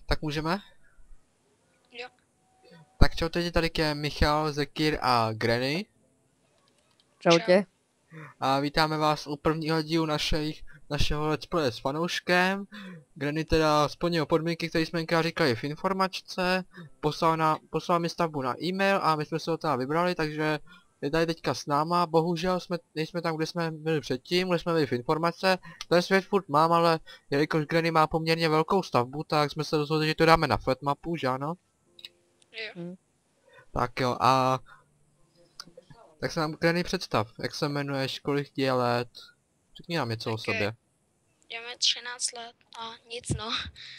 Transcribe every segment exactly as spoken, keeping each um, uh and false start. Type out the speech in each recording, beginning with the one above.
Tak můžeme? Jo. Tak čau, teď tady je Michal, Zekir a Granny. Čau Čau. tě. A vítáme vás u prvního dílu našich, našeho let's play s fanouškem. Granny teda splnil podmínky, které jsme jim říkali v informačce. Poslal, na, poslal mi stavbu na e-mail a my jsme se ho teda vybrali, takže je tady teďka s náma. Bohužel jsme, nejsme tam, kde jsme byli předtím, kde jsme byli v informace. Ten svět furt mám, ale jelikož Granny má poměrně velkou stavbu, tak jsme se rozhodli, že to dáme na flat mapu, že ano? Jo. Tak jo, a tak se nám Granny představ, jak se jmenuješ, kolik ti je let, řekni nám něco o Tak, sobě. Je mi třináct let a nic no.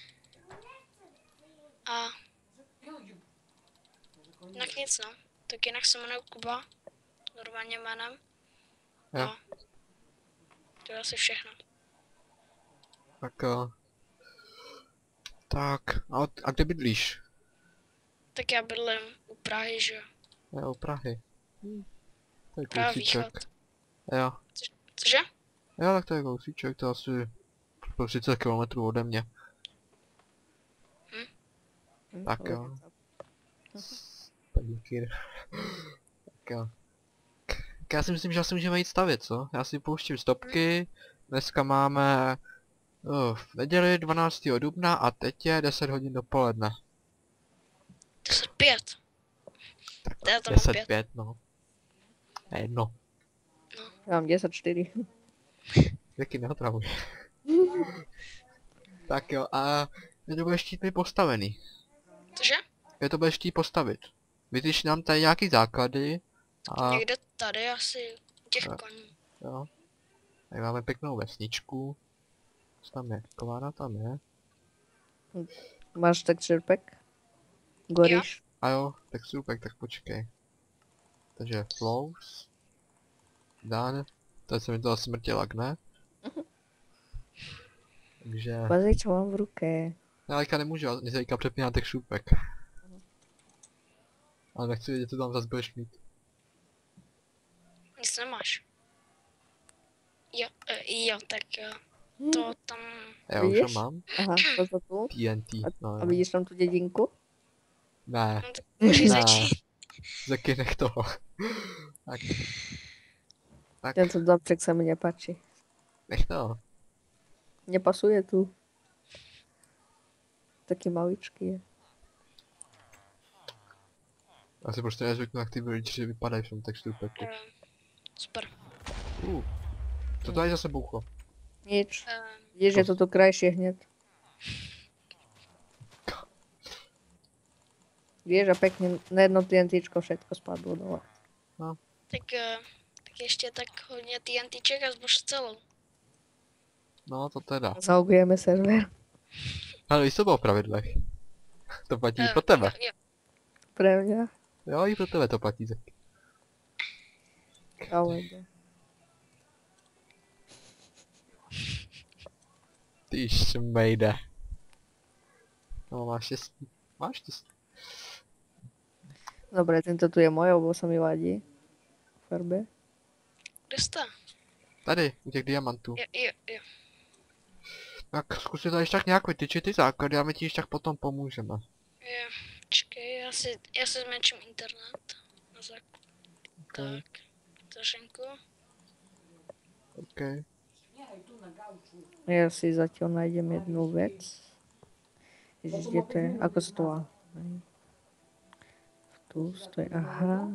A jinak nic no. Tak jinak se jmenuji Kuba, normálně jménem. Jo. A to je asi všechno. Tak jo. Tak, a, a kde bydlíš? Tak já bydlím u Prahy, že jo. Jo, u Prahy. To je Praha kousíček. východ. Jo. Cože? Jo, tak to je kousíček, to je asi pro třicet kilometrů ode mě. Tak jo. Tak díky. Tak jo. Tak já si myslím, že asi můžeme jít stavět, co? Já si pouštím stopky. Dneska máme oh, v neděli dvanáctého dubna a teď je deset hodin dopoledne. deset pět. Tak Já tam mám deset pět. pět, no. Je jedno. Já mám deset čtyři. Taky neotravuj. Tak jo, a kde to budeš chtít mi postavený? Cože? Kde to budeš chtít postavit? Vytyč nám tady nějaký základy a Někde tady asi u těch Tak. koní. jo. Tady máme pěknou vesničku. Co tam je? Kována tam je. Máš texture pack? Goríš? A jo, tak super, tak počkej. Takže flows. Done. Teď se mi to smrtěla, ne? Takže... Pozri, čo mám v ruke. Já teďka nemůžu, mě se teďka přepíná těch šupek. Ale nechci vědět, co tam zase budeš mít. Nic nemáš. Jo, e, jo, tak jo. To tam... Já už ho Vidíš? mám. Aha, toto tu. T N T, no A jo. vidíš tam tu dědinku? Ne, No, tak můžeš ne. začít. Zeky nech toho. Tak. Tak, Tento domček sa mi nepáči. nech to. Nepasuje tu. Taký maličký je. Já si prostě nezvyknu, jak ty villageři vypadají v tom textu packu. Eh, Super. Uh. Co to je zase bouchlo? Nič. Eh, Vidíš, je to tu krajšie hneď. Vieš, a pekne na jedno TNTčko všetko spadlo dole. tak, eh, tak ještě tak hodně TNTček a zbož celou. No to teda. Zaugujeme server. Ale víš, co bylo v pravidlech? To platí i Eh, pro tebe. Jo, Pre mňa. Jo, i pro tebe to platí, Zeky. Ale Ty šmejde. No máš štěstí. Máš štěstí. dobre, tento tu je môj, lebo sa mi vadí. V farbe. kde jste? Tady, u těch diamantů. Jo, jo, jo. Tak zkusit tady tak nějak vytyčit ty základy a my ti již tak potom pomůžeme. jo. Čekej, já si, já si zmenším internet. Na zák... Okay. Tak, vteřinku. OK. Ja si zatiaľ nájdem jednu vec. Ježiš, kde to je? Ako sa to volá? Tu stojí, aha.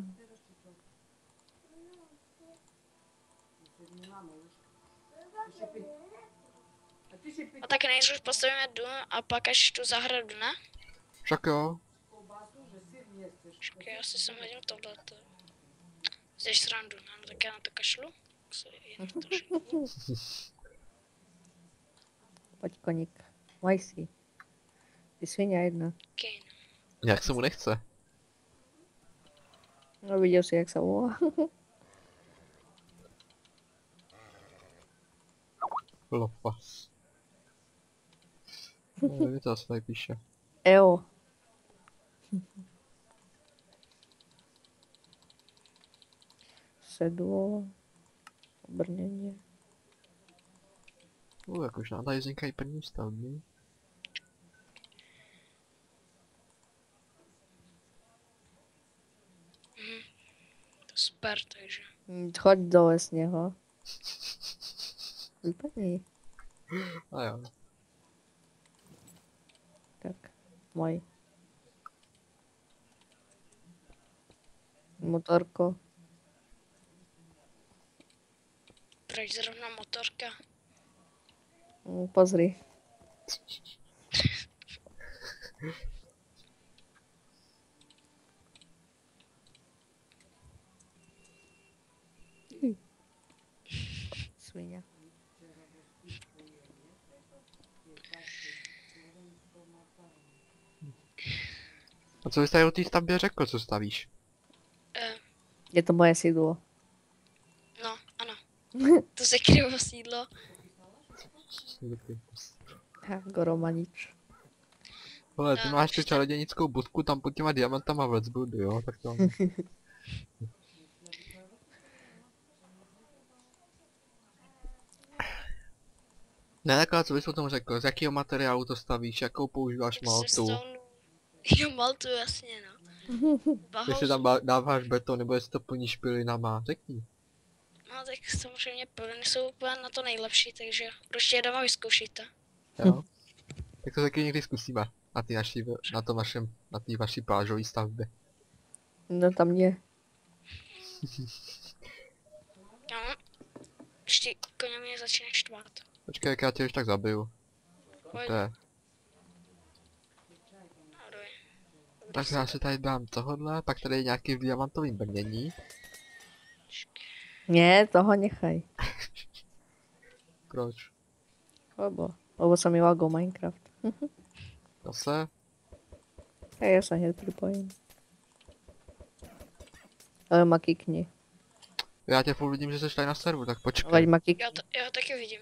A tak nejdřív postavíme dům a pak až tu zahradu, ne? Však jo. Čekej, já si sem hodím tohleto. Zdeš srandu, ne? No tak já na to kašlu. Tak se jen vteřinku. Poď koník. Maj si. Ty svinia jedna. Okay. Nějak se mu nechce. No videl si, jak sa volá. Lopas. No, nevím, co se tady píše. Eo. Sedlo. Obrnenie. Uh, jak už nám tady vznikají první stavby. Super, takže. Hm, Choď dole z něho. Vypadni. A jo. Tak, můj. Motorko. Proč zrovna motorka? Hm, Pozri. Svině. A co jsi tady o té stavbě řekl, co stavíš? Eh, Je to moje sídlo. no, ano. To se krylo sídlo. Ha, Goromanič. Hele, ty No, máš tu ještě- čarodějnickou budku tam pod těma diamantama v Let's jo? Tak to... Ne, takhle, co bys o tom řekl? Z jakého materiálu to stavíš? Jakou používáš Ze maltu? stonu. Jo, maltu, jasně, no. Jestli Bahouzu. tam ba- dáváš beton, nebo jestli to plníš pilinama? Řekni. No, tak samozřejmě plyny jsou úplně na to nejlepší, takže určitě doma vyzkoušíte. Jo? Tak to taky někdy zkusíme. Na ty naší, na tom našem, na té vaší plážové stavbě. No tam je. No, ještě koně mě začíná štvát. Počkej, jak já tě už tak zabiju. Pojď, To je. no, doj. Tak já si tady dám tohodle, pak tady je nějaký v diamantovým brnění. Ne, toho nechaj. Proč? Lebo, lebo sa mi lagol Minecraft. Zase? A ja sa hneď pripojím. Ale ma kikni. Já tě furt vidím, že jsi tady na servu, tak Veď počkej. ma kikni. Já, to, já taky vidím.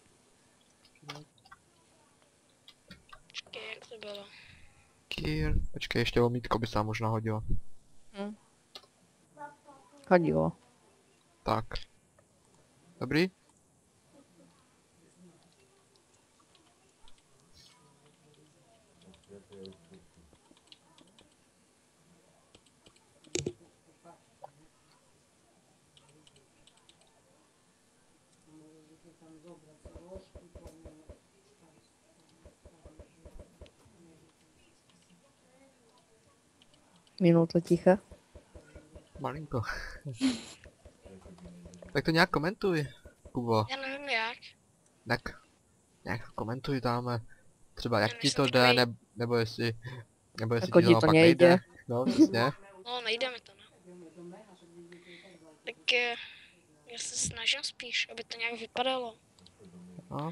Počkej, jak to bylo? Kýr. Počkej, ještě omítko by se nám možná hodilo. Hodilo. Tak. Dobrý? Minúta ticha. Malinko. Tak to nějak komentuj, Kubo. Já nevím jak. Tak nějak komentuj dáme. Třeba jak Já ti to nejsem jde, takový- ne, nebo jestli... Nebo jestli Jako ti ti to to naopak nejde. nejde. No, přesně. No, nejde mi to, no. Tak eh, já se snažím spíš, aby to nějak vypadalo. No.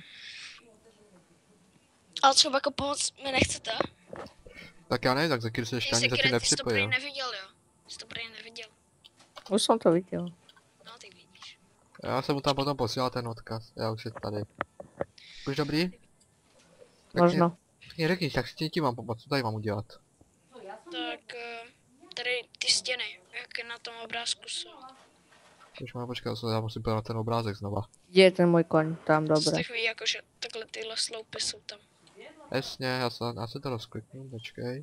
Ale třeba jako pomoc mi nechcete? Tak já nevím, tak Zakir se ještě Ty ani se zatím ty jsi to prý nepřipojil. neviděl, jo? Jsi to prý neviděl. Už som to videl. No, ty vidíš. Já jsem mu tam potom posílal ten odkaz, já už je tady. Už dobrý? Tak Možno. Mě řekni, tak s tím mám pomoct, co tady mám udělat? Tak eh, tady ty stěny, jak na tom obrázku jsou. Už mám počkat, já musím podívat na ten obrázek znova. Kde je ten môj koň? Tam, To dobre. takový jako, že takhle tyhle sloupy jsou tam. Jasně, já se, já se to rozkliknu, počkej.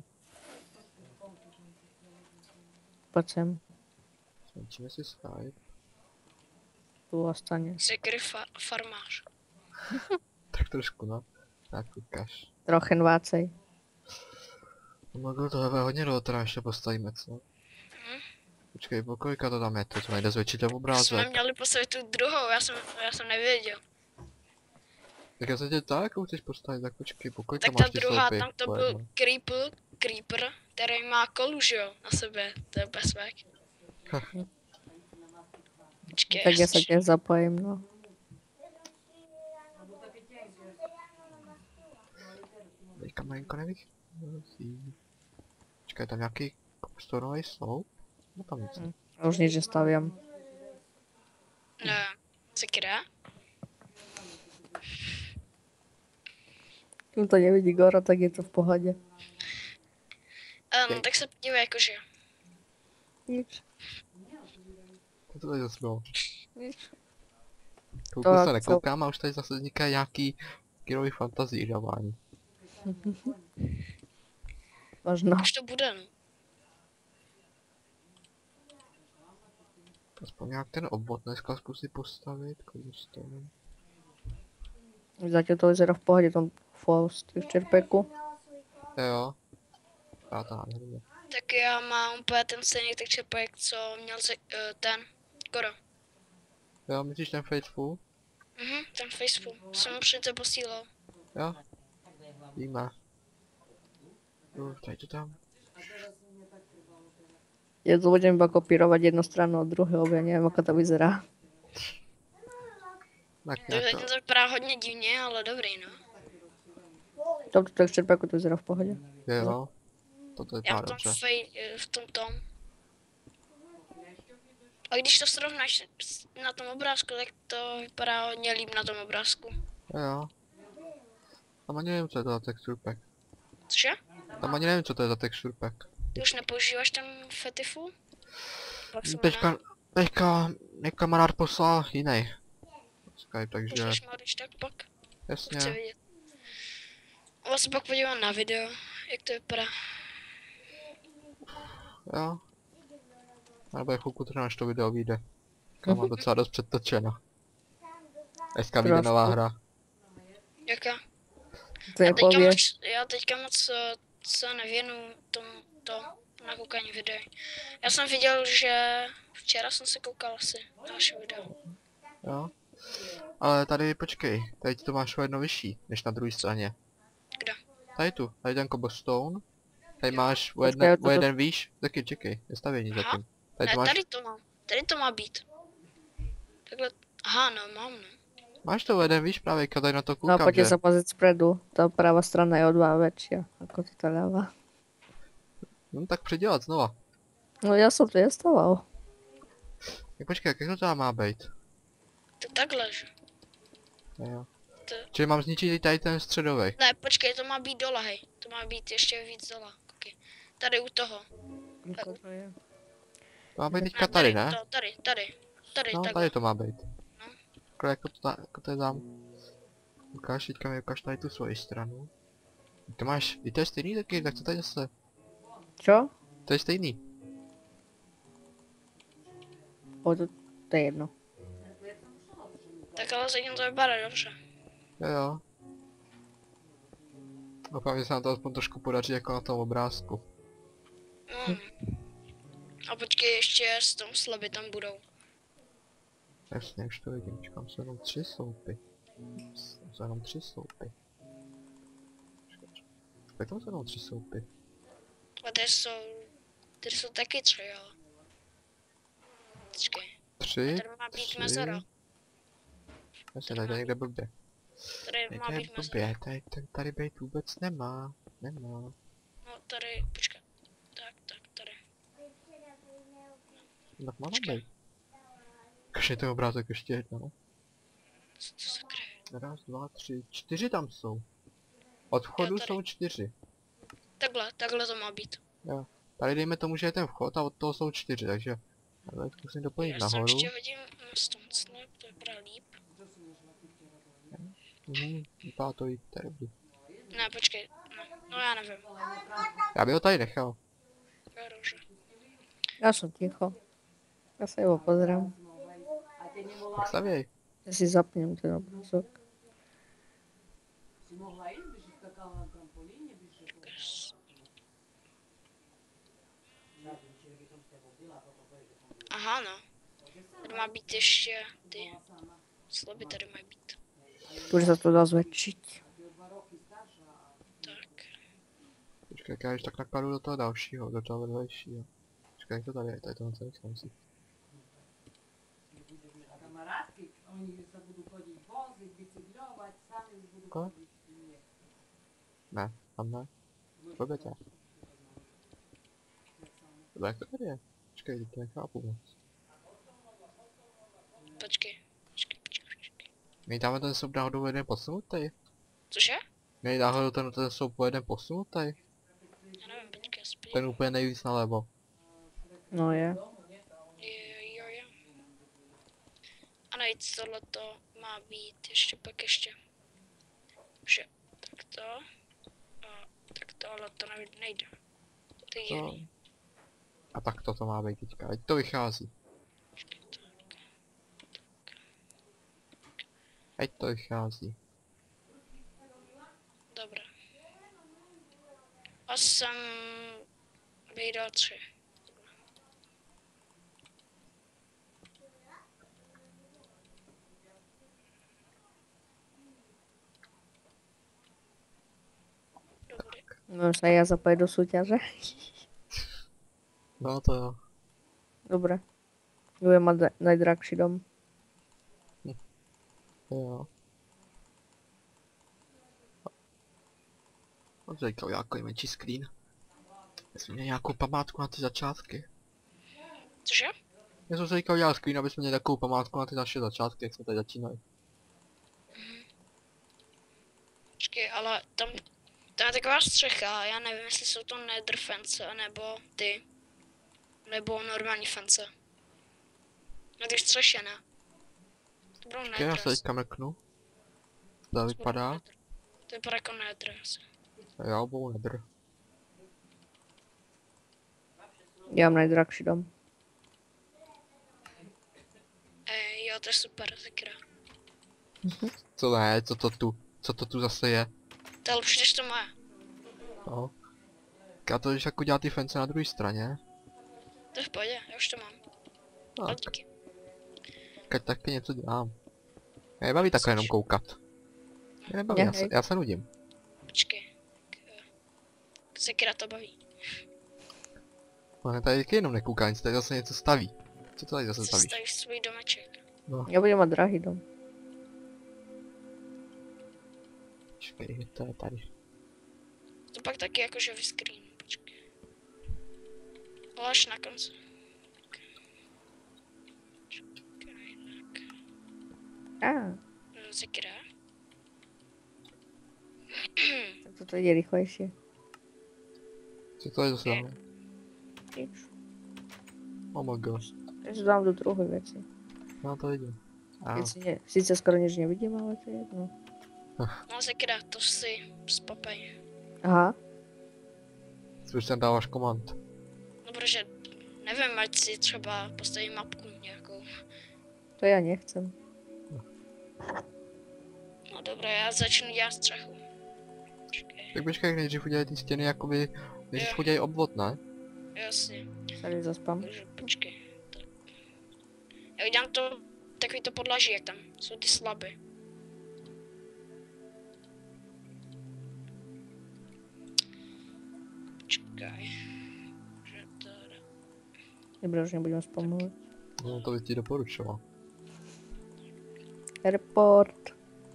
Poď sem. Zmenšíme si Skype. Tu ostane. Sekry fa- farmář. Tak trošku, no. Tak ukáž. Trochen vácej. Mogu to je hodně dlouho, teda ještě postavíme, co? Mhm. Počkej, po kolika to tam je, to nejde zvětšit ten Jsme obrázek. měli postavit tu druhou, já jsem, já jsem nevěděl. Tak já se tě tak, jakou chceš postavit, tak počkej, po kolika Tak ta máš ty druhá, sloupy? tam to Po byl jednom. creeper, creeper, který má kolu, že jo, na sebe, to je bezvek. Počkej, Tak ja sa ještě- tiež zapojím, no. Teďka malinko nevychází. Počkej, tam nějaký storový sloup? No tam nic. Hm. Už nič nestaviam. Ne, sekra. Kým to nevidí Goro, tak je to v pohode. Um, tak se podívej, jakože. Nič. Co to tady zase bylo? Nič. Chvilku To se co- nekoukám a už tady zase vznikají nějaký kirový fantazii dávání. Možno. Už to bude, no. Aspoň nějak ten obvod dneska zkusit postavit, cobblestone. Zatím to vyzerá v pohodě, tam Faust v čerpeku. Jo. A to nádherně. Tak já mám úplně ten stejný texture pack, co měl se, uh, ten Koro. Jo, myslíš ten Faithful? Mhm, ten Facebook. Jsem mu přece posílal. Jo. Víme. Uh, tady to tam. Já to budem iba kopírovat jednu stranu od druhého, já nevím, jak to vyzerá. Tak To nějak zatím to. to vypadá hodně divně, ale dobrý, no. V tomto texture packu to vyzerá v pohodě. Jo. Toto Já vypadá v tom dobře. fej, eh, v tom tom. A když to srovnáš s- na tom obrázku, tak to vypadá hodně líp na tom obrázku. Jo, jo. Tam ani nevím, co je to za texture pack. Cože? Tam ani nevím, co to je za texture pack. Ty už nepoužíváš ten Fetifu? Jak se jmenuje? Teďka, teďka mě kamarád poslal jiný. Skype, takže Pošleš mi ho, když tak pak. Chci jasně. vidět. A se pak podívám na video, jak to vypadá. Jo. Nebo je chvilku trvá, než to video vyjde. Kam mám docela dost předtočeno. Dneska vyjde Trošku. nová hra. Jaká? To Já je teďka pověst. moc, já teďka moc eh, se nevěnu tomu to na koukání videí. Já jsem viděl, že včera jsem se koukal asi na vaše video. Jo. Ale tady počkej, tady to máš o jedno vyšší, než na druhé straně. Kde? Tady tu, tady ten cobblestone. Tady máš o, Počkej, jedne, to- o jeden výš, taky čekej, je stavění Aha. zatím. Tady Ne, to máš, tady to mám. Tady to má být. Takhle, aha, no, mám, no. máš to o jeden výš právě, tady na to No a koukám, poďte že... sa pozrieť spredu. Tá pravá strana je o dva väčšia ako tá ľava. No tak předělat znova. No ja som to instaloval. Tak počkej, jak to tam má být? To takhle, že? Jo. To... Čili mám zničit i tady ten středový. Ne, počkej, to má být dole, hej. To má být ještě víc dole. Okay. Tady u toho. Ako to je? To má být Ne, teďka tady, ne? To, tady, tady. Tady, No, takhle. tady to má být. No. Takhle jako to, ta- jako to je tam. Ukáž, teďka mi ukáž tady tu svoji stranu. To máš, i to je stejný taky, tak co tady zase? Čo? To je stejný. O, to, to je jedno. Tak ale zatím to vypadá dobře. Jo jo. Doufám, že se nám to aspoň trošku podaří jako na tom obrázku. No. A počkej, ještě s tom slaby tam budou. Jasně, už to vidím, čekám, jsou jenom tři sloupy. Jsou jenom tři sloupy. Jak tam jsou jenom tři sloupy? A tady jsou, tady jsou taky tři, jo. Počkej, Tři, tady má být tři. mezera. Jasně, tady to je někde blbě. Tady Tady má to je být mezera. blbě, tady, tady, tady být vůbec nemá. Nemá. No tady, počkej. Tak, tak, tady. Tak má Počkej. být. Kaž ten obrázek ještě jednou. Co to za krev? Raz, dva, tři, čtyři tam jsou. Od vchodu Jo, tady. jsou čtyři. Takhle, takhle to má být. Jo. Tady dejme tomu, že je ten vchod a od toho jsou čtyři, takže... Ale zkusím doplnit Já se nahoru. ještě hodím na stone slab, to vypadá líp. Mhm, vypadá to i tady. Ne, počkej, no, no já nevím. Já bych ho tady nechal. Jo, dobře. Ja som ticho. Ja sa iba pozerám. Tak stavěj. Ja si zapnem ten obrázok. Aha, no. Tady má být ještě ty slaby, tady mají být. Tu sa to dá zväčšiť. Tak. Počkej, jak já když tak nakladu do toho dalšího, do toho vedlejšího. Počkej, jak to tady je, tady to celý musí. Kamarátky, oni se budou chodit vozit, bicyklovat, sami budou Ko? chodit. Ne, tam ne. Blbě tě. Tohle jak to tady je? Počkej, teď to nechápu moc. Počkej, počkej, počkej, počkej. My dáme ten soup náhodou o jeden posunutý? Cože? My náhodou ten, ten soup o jeden posunutý? Já nevím, počkej, já spíš. Ten úplně nejvíc nalevo. No je. Jo, jo, jo. A navíc tohleto má být ještě pak ještě. Že takto. A takto, ale to nejde- nejde. To je To... jiný. A tak to to má být teďka, ať to vychází. Ať to vychází. Dobré. Osm, vyjde tři. Dobrý. Môžem sa ja zapojiť do súťaže? No to jo. Dobre. Budem mať da- najdrahší dom. Jo. On říkal nějaký menší screen. Já jsem měl nějakou památku na ty začátky. Cože? Já jsem si říkal dělat screen, aby jsme měli takovou památku na ty naše začátky, jak jsme tady začínali. Počkej, ale tam, tam je taková střecha, já nevím, jestli jsou to nether fence, nebo ty, nebo normální fence. Na ty střeše, ne? To budou Počkej, já nether. se teďka mrknu. To vypadá. To vypadá jako nether asi. Jo, budou nedr. Ja mám najdrahší dom. Ej, jo, to je super, sakra. Co ne, co to tu, co to tu zase je? To je lepší než to moje. No. Já to když jako dělat ty fence na druhé straně. To je v pohodě, já už to mám. Tak, Ale díky. keď taky něco dělám. Mě nebaví takhle jenom koukat. Mě nebaví, já se, Nehej. já se nudím. Počkej. Sakra to baví. No, tady taky jenom nekouká, nic tady zase něco staví. Co to tady zase Si stavíš? stavíš svůj domeček. No, Ja budem mať drahý dom. počkej, to je tady. To pak taky jakože vyscreen. Počkej. Ale až na konci. Počkej, tak. Á, No, sakra. tak toto ide rýchlejšie. Co to je zase dáme? Nič. Oh my god. Takže dám do druhej veci. No to vidím. A, Keď si ne, síce skoro nič nevidím, ale to je jedno. No, sakra, to si spapej. Aha, už tam dáváš komand. No, protože nevím, ať si třeba postavím mapku nějakou. to ja nechcem. No dobré, já začnu dělat střechu. Počkej, Tak počkej, jak nejdřív udělej ty stěny jakoby, nejdřív Jo. udělej obvod, ne? jasně. Tady zaspám. Takže počkej. Tak. Já udělám to, takový to podlaží, jak tam jsou ty slaby. Počkej. Že to... Dobre, už nebudem spomenúť. No to by ti doporučoval. Report.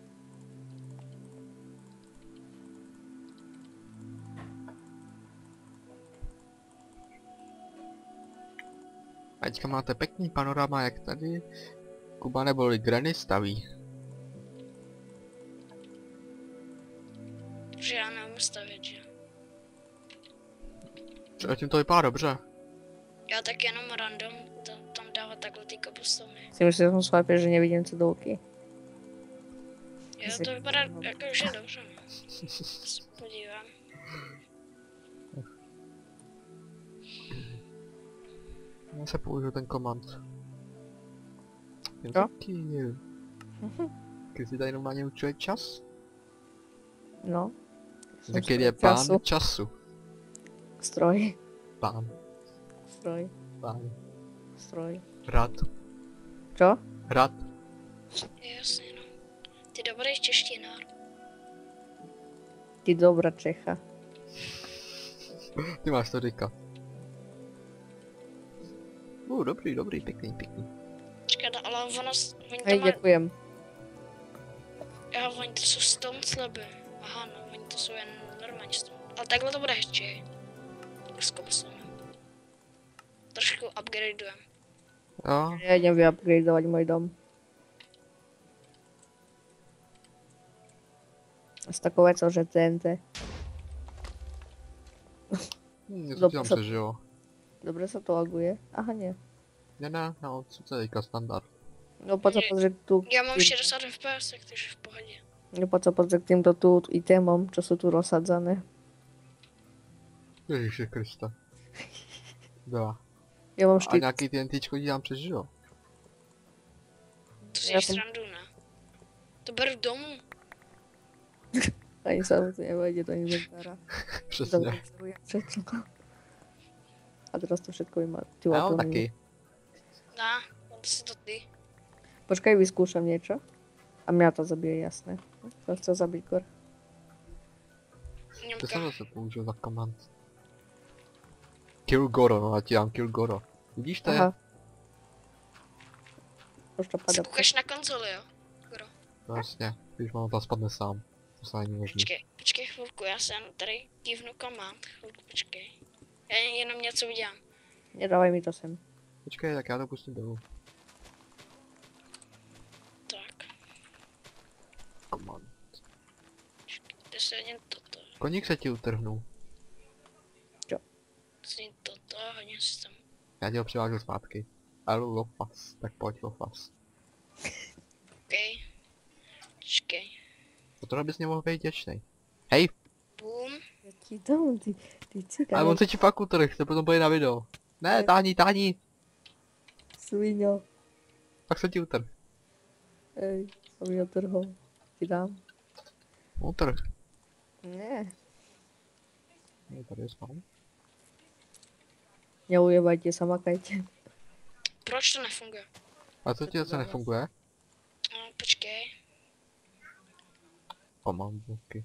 A teďka máte pěkný panorama, jak tady Kuba neboli Granny staví. Že já neumím stavět, že? Zatím to vypadá dobře. Já tak jenom random to, tam dávat takhle ty cobblestone. Si myslíš, že som slepý, že nevidím cedulky? Jo, to vypadá jako, že dobře. No. Se podívám. Já se použiju ten komand. Jen Jo. taky. Když si tady jenom na ně učuje čas. No. Som Jaký je stroj plán času. času? Stroj. Plán, Stroj. plán. Stroj. Hrad, Čo? hrad. Je jasně, no. Ty dobrý češtinár. Ty dobrá Čecha. Ty máš to říkat. Uh, dobrý, dobrý, pěkný, pěkný. Počkej, no, ale ono, s- oni to Hej, mají, ďakujem. aha, oni to jsou stone slaby. Aha, no, oni to jsou jen normální stone. Ale takhle to bude hezčí. S cobblestone. Trošku upgradeujeme. Jo, Ja idem vyupgradeovať môj dom. S takou vecou, že T N T. hm, něco Dobre ti tam sa- přežilo. Dobre sa to laguje? Aha, nie. Ne, ne, no, co to je teďka standard. No poď sa pozrieť tu. Já mám šedesát F P S, takže v pohodě. No poď sa pozrieť k týmto tu itemom, čo sú tu rozsadzané. Ježiši Krista. Dva. Ja mám A štít. nějaký TNTčko ti tam přežilo. To si Já jdeš jsem- srandu, ne? To beru domů. Ani sa to nevejde do inventára. Přesně. Zavrčujem všetko. A teraz to všetko má. Ty Já vole, mám to není- taky. Na, to si to ty. Počkaj, vyskúšam niečo. A mňa to zabije, jasné. To chce zabiť Gor. To Němka. jsem zase použil za command. Kill Goro, no já ti dám Kill Goro. Vidíš to? Aha. Už to Se padá. koukáš na konzoli, jo? Goro. No jasně, když mám to spadne sám. To se není možný. Počkej, počkej chvilku, já jsem tady kývnu komand. Chvilku, počkej. Já jenom něco udělám. Nedávaj mi to sem. Počkej, tak já to pustím dolů. Tak, Command. kde se hodím toto. Koník se ti utrhnul. Hodím toto, hodím si tam. Já ti ho přivážu zpátky. Alu Lofas, tak pojď Lofas. OK. Počkej. O to bys mě mohl být děčnej. Hej, Boom. Ja ti dám, ty, ty ale cigár. on se ti fakt utrh, to potom bude na video. Ne, táhni, táhni, Sviňo. tak se ti utrh. Ej, som mi otrhol. Ti dám. Utrh. Ne. No, tady je spal. Neujebajte sa, makajte. Proč to nefunguje? A co ti zase nefunguje? No, počkej. Command bloky.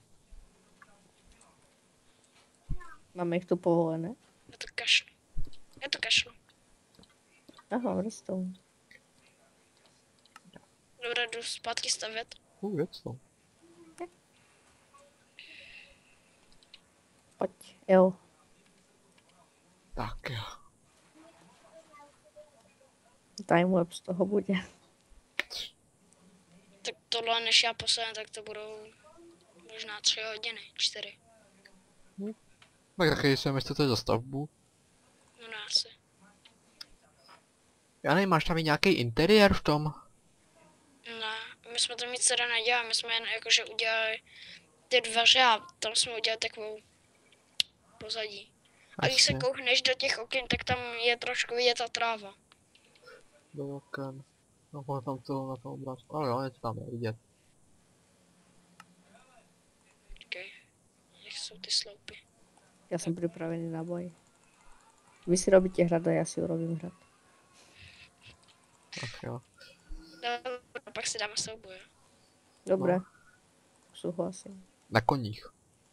Máme ich tu povolené. Já to kašlu. Já to kašlu. Aha, redstone. Dobré, jdu zpátky stavět. Uh, věc to. Poď, L. Tak jo. Timelapse toho bude. Tak tohle, než já posadím, tak to budou možná tři hodiny, čtyři. Tak taky jsem jestli to je za stavbu. No ne, asi. Já nevím, máš tam i nějaký interiér v tom? Ne, my jsme tam nic teda nedělali, my jsme jen jakože udělali ty dveře a tam jsme udělali takovou pozadí. A když se Jasně. koukneš do těch okyn, tak tam je trošku vidět ta tráva. Do oken. No, mám tam to na tom obrázku. Ale jo, něco tam je vidět. Počkej, jak jsou ty sloupy. Ja som pripravený na boj. Vy si robíte hrad a ja si urobím hrad. Tak jo. Dobrá, pak si dáme souboj. Dobre. No. Súhlasím. Na koních.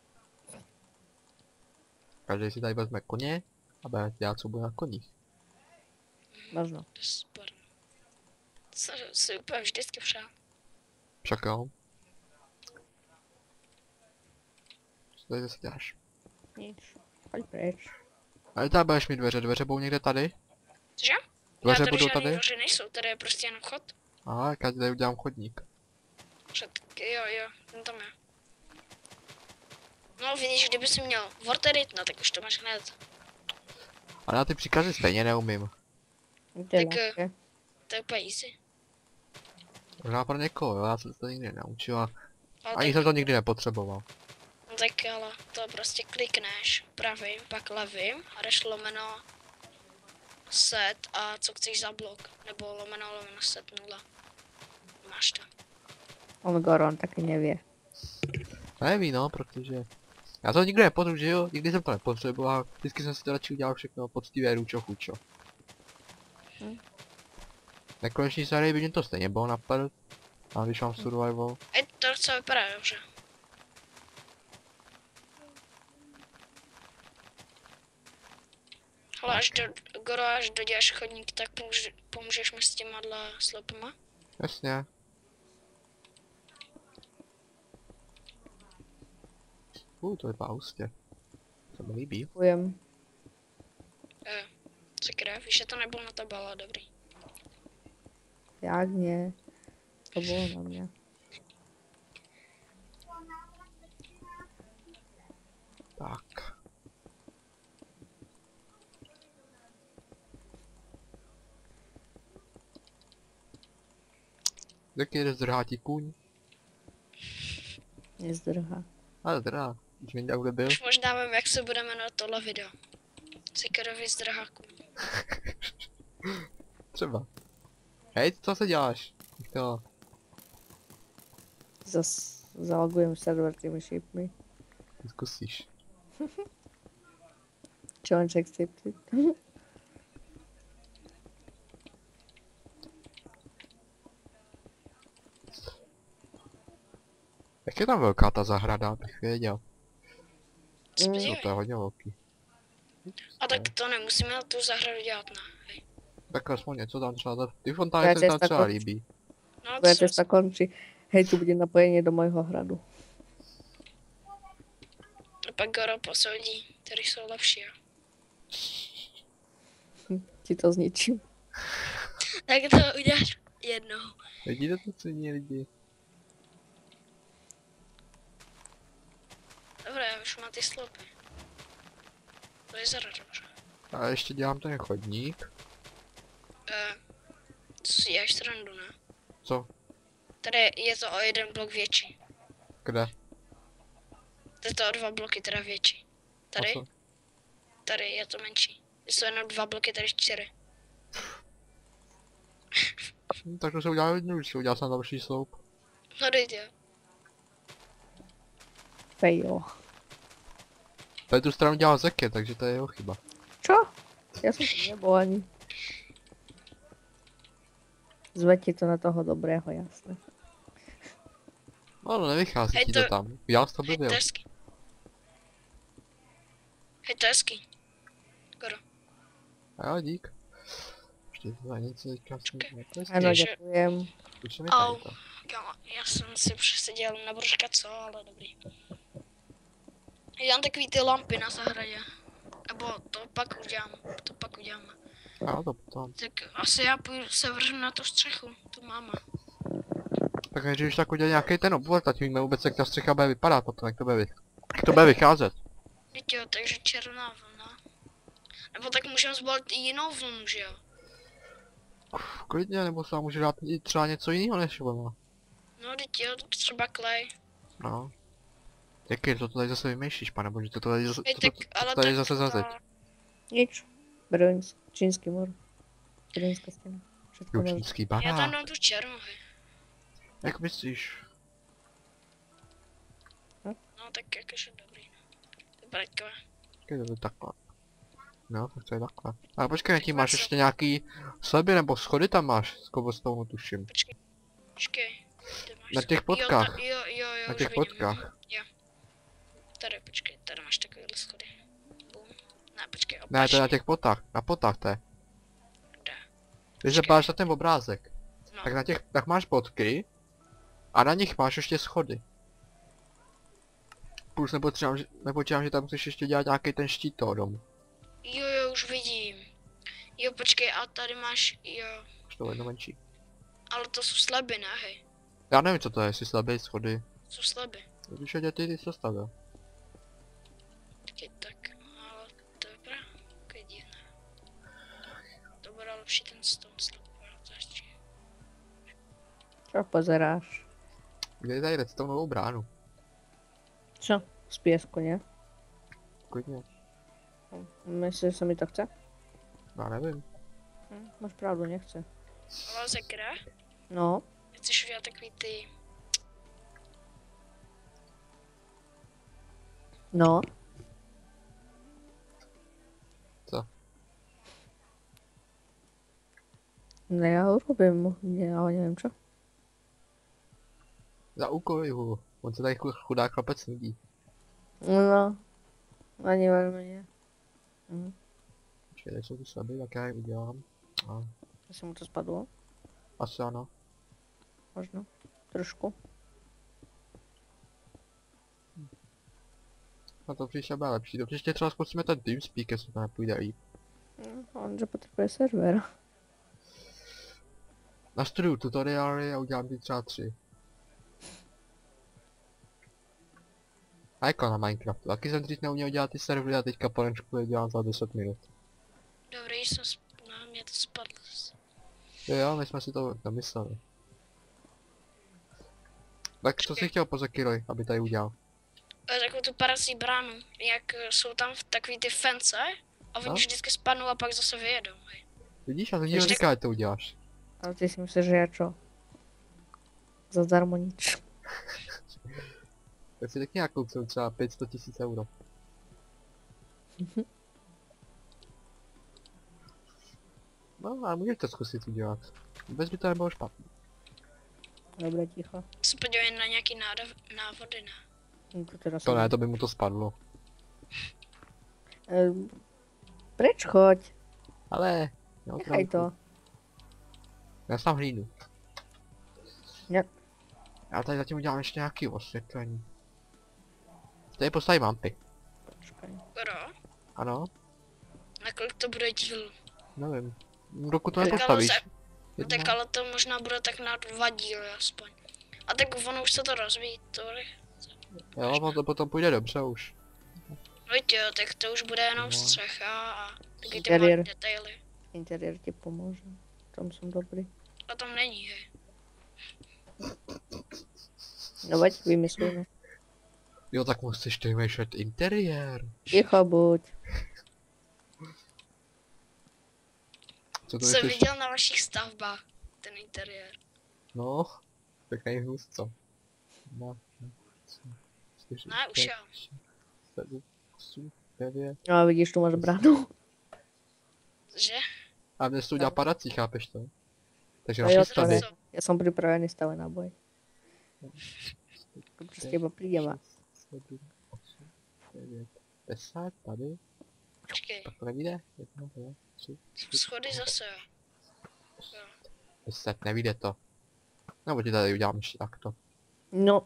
Každý si tady vezme koně a bude dělat souboj na koních. Možno. To je super. To jsem si úplně vždycky přál. Však jo. Co tady zase děláš? Nič. Choď preč. Ale tady budeš mít dveře, dveře budou někde tady? Cože? Dveře Já tady budou žádný tady? dveře nejsou, tady je prostě jenom chod. Aha, tak já ti tady udělám chodník. Před, jo, jo, no tam je. No vidíš, kdyby si měl Vorterit, no tak už to máš hned. Ale já ty příkazy stejně neumím. To je Tak, eh, ľahké. To je úplně easy. Možná pro někoho, jo, já jsem se to nikdy nenaučil a Ale ani tak, jsem to nikdy nepotřeboval. no tak ale to prostě klikneš pravým, pak levým a jdeš lomeno set a co chceš za blok. Nebo lomeno lomeno set nula. Máš to. On Goron taky nevie. Neví no, protože já to nikdy nepotřebuji, nikdy jsem to nepotřeboval, vždycky jsem si to radši udělal všechno poctivě růčo chučo. Hm. Nekoneční sérii by mě to stejně bylo na prd, a když mám survival. Ej, to docela vypadá dobře. Ale až do, Goro, až doděláš chodník, tak pomůže, pomůžeš mi s těma slopama? Jasně. Uh, to vypadá hustě. To mi líbí. Ďakujem. Eh, sakra, víš, že to nebylo na tebe, ale dobrý. Jak nie? To bolo na mňa. Tak. Jaký jde zdrhátí kůň? Nezdrha. Ale zdrhá. Už někde kde byl? Už možná vím, jak se bude jmenovat tohle video. Cikerovi z drháku. Třeba. Hej, co se děláš? To. zas zalogujem server těmi šipmi. Zkusíš. Challenge accepted. Jak je tam velká ta zahrada, abych věděl. Co Mm. by No dělali? to je hodně velký. A tak to nemusíme na tu zahradu dělat, ne? Hej. Tak aspoň něco tam třeba, za- ty fontány Bude se mi tam cesta třeba končí. líbí. No, Bude co, cesta končí. Hej, tu bude napojení do mojho hradu. a pak Goro posoudí, který jsou lepší, jo. Hm, ti to zničím. Tak to uděláš jednou. Vidíte to cení lidi? Dobré, já už mám ty sloupy. To je zara dobře. A ještě dělám ten chodník. Uh, co si děláš srandu, ne? Co? Tady je to o jeden blok větší. Kde? To je to o dva bloky teda větší. Tady, A co? tady je to menší. Jsou jenom dva bloky, tady čtyři. Hm, tak to se udělá jednoduše, udělal jsem další sloup. No dejte, jo. Fail. Tady tu stranu dělal Zeky, takže to je jeho chyba. Čo? Já jsem to nebol ani. Zvedni to na toho dobrého, jasné. No, no nevychází Hej, ti to to- tam. Udělal jsi to Hej, to blbě. je hezký. Hej, to je hezký. Goro. A jo, dík. Ještě za něco teďka jsem Počkej. neklestil. Ano, že- děkujem. Už se mi Au. tady to. Jo, já jsem si přeseděl na brožka co, ale dobrý. Já mám takový ty lampy na zahradě. Nebo to pak udělám, to pak uděláme. Jo, to potom. Tak asi já půjdu se vrhnu na tu střechu, tu máme. Tak než tak udělat nějaký ten obvod, ať víme vůbec jak ta střecha bude vypadat potom, jak to bude, vy... jak to bude vycházet. Víte jo, takže černá vlna. Nebo tak můžeme zvolit i jinou vlnu, že jo? Klidně, nebo se vám může dát i třeba něco jiného než vlna. No, teď jo, třeba klej. No. Jaký to tady zase vymýšlíš, pane bože, to tady zase, Hej, to, tak, to, ale to tady tak zase zazeď. to- Nič. Berlínsk, čínský mor. Berlínská stěna. Všetko možné. Čínský Já tam barák. dám tu černou, hej. Jak myslíš? No, tak jakože dobrý, no. To je braťkové. Počkej, to je takhle. No, tak to je takhle. Ale počkej, tím máš ještě nějaký sleby nebo schody tam máš z cobblestone, tuším. Počkej. Počkej. Ty máš Na těch jo, potkách. ta- Jo, jo, jo, Na už těch vidím. potkách. Jo. Tady, počkej, tady máš takovýhle schody. Bum. Ne, počkej, Ne, opačně. to je na těch potách, na potách to je. Kde? Když se Počkej. páš na ten obrázek, No. tak na těch, tak máš potky a na nich máš ještě schody. Plus nepočítám, že, nepočítám, že tam musíš ještě dělat nějaký ten štít toho domu. Jo, jo, už vidím. Jo, počkej, a tady máš, jo. Už to jedno menší. Ale to jsou sleby, ne, hej. Já nevím, co to je, jestli slabé schody. Jsou sleby. Když je ty, ty jsi to stavil. Počkej, tak, ale to je právě takový divné. To bude lepší ten stone slab, protože... Čo pozeráš? Kde je tady redstone novou bránu? Čo? Z piesku, ne? Klidně. Myslíš, že se mi to chce? Já nevím. Hm, máš pravdu, nechce. Ale zekra, No, chceš udělat takový ty... no. Co? Ne, já ho urobím, ne, ale nevím čo. Zaúkoluj ho. On se tady chu- chudák chlapec nudí. No, ani velmi ne. Hm, Počkej, tady jsou ty slabý, tak já je udělám. A, asi mu to spadlo, asi ano. možno. Trošku. A to příště bude lepší. To příště třeba zkusíme ten TeamSpeak, jestli to nepůjde líp. Hm, on, že potřebuje server. Nastuduju tutoriály a udělám ty třeba tři. A jako na Minecraftu. Taky jsem dřív neuměl dělat ty servery a teďka ponečku je dělám za deset minut. Dobrý, jsem sp... no, mě to spadlo zase. Jo, jo, my jsme si to nemysleli. Tak co jsi chtěl po Zekiroj, aby tady udělal? E, takovou tu parací bránu, jak e, jsou tam v takový ty fence a oni No. vždycky spadnou a pak zase vyjedou, hej. Vidíš, a to ti Ještě- říká, že to uděláš. Ale ty si myslíš, že já čo? Zadarmo nič. Tak si tak nějakou cenu, třeba pět set tisíc euro. No a můžeš to zkusit udělat. Vůbec by to nebylo špatné. Dobré, ticho. Se podívej na nějaký nádav, návody, ne? No, to teda To jsem- ne, to by mu to spadlo. Ehm, Preč choď, Ale... Jo, nechaj to. Já tam hlínu. Ne. Já tady zatím udělám ještě nějaký osvětlení. Tady postavím lampy. Počkej. Skoro. Ano, Na kolik to bude díl? nevím. Dokud to Tak ale nepostavíš. se- No Jedno. tak ale to možná bude tak na dva díly aspoň. A tak ono už se to rozvíjí, to bude. Jo, ono to potom půjde dobře už. No jo, tak to už bude jenom No. střecha a taky ty Interiér. malé detaily. Interiér ti pomůže. Tam jsem dobrý. A tam není, hej. No veď, vymyslíme. Jo, tak musíš to vymýšlet interiér. Ticho buď. Co to Jsem myslíš? viděl na vašich stavbách, ten interiér. No, tak není hůz, co? Dva, tři, čtyři, Ne, už pět, jo. šest, sedm, osm, devět. No a vidíš, tu máš bránu. Že? A mě se to udělá padací, chápeš to? Takže A na jo, šest to tady. ne. Já jsem připravený stále na boj. To prostě iba prídem a... sedm, osm, devět, deset, tady. Počkej, Tak to nevíde? Jedna, dva, tři, schody zase, jo. Jo. deset, nevíde to. Nebo ti tady udělám ještě takto. No,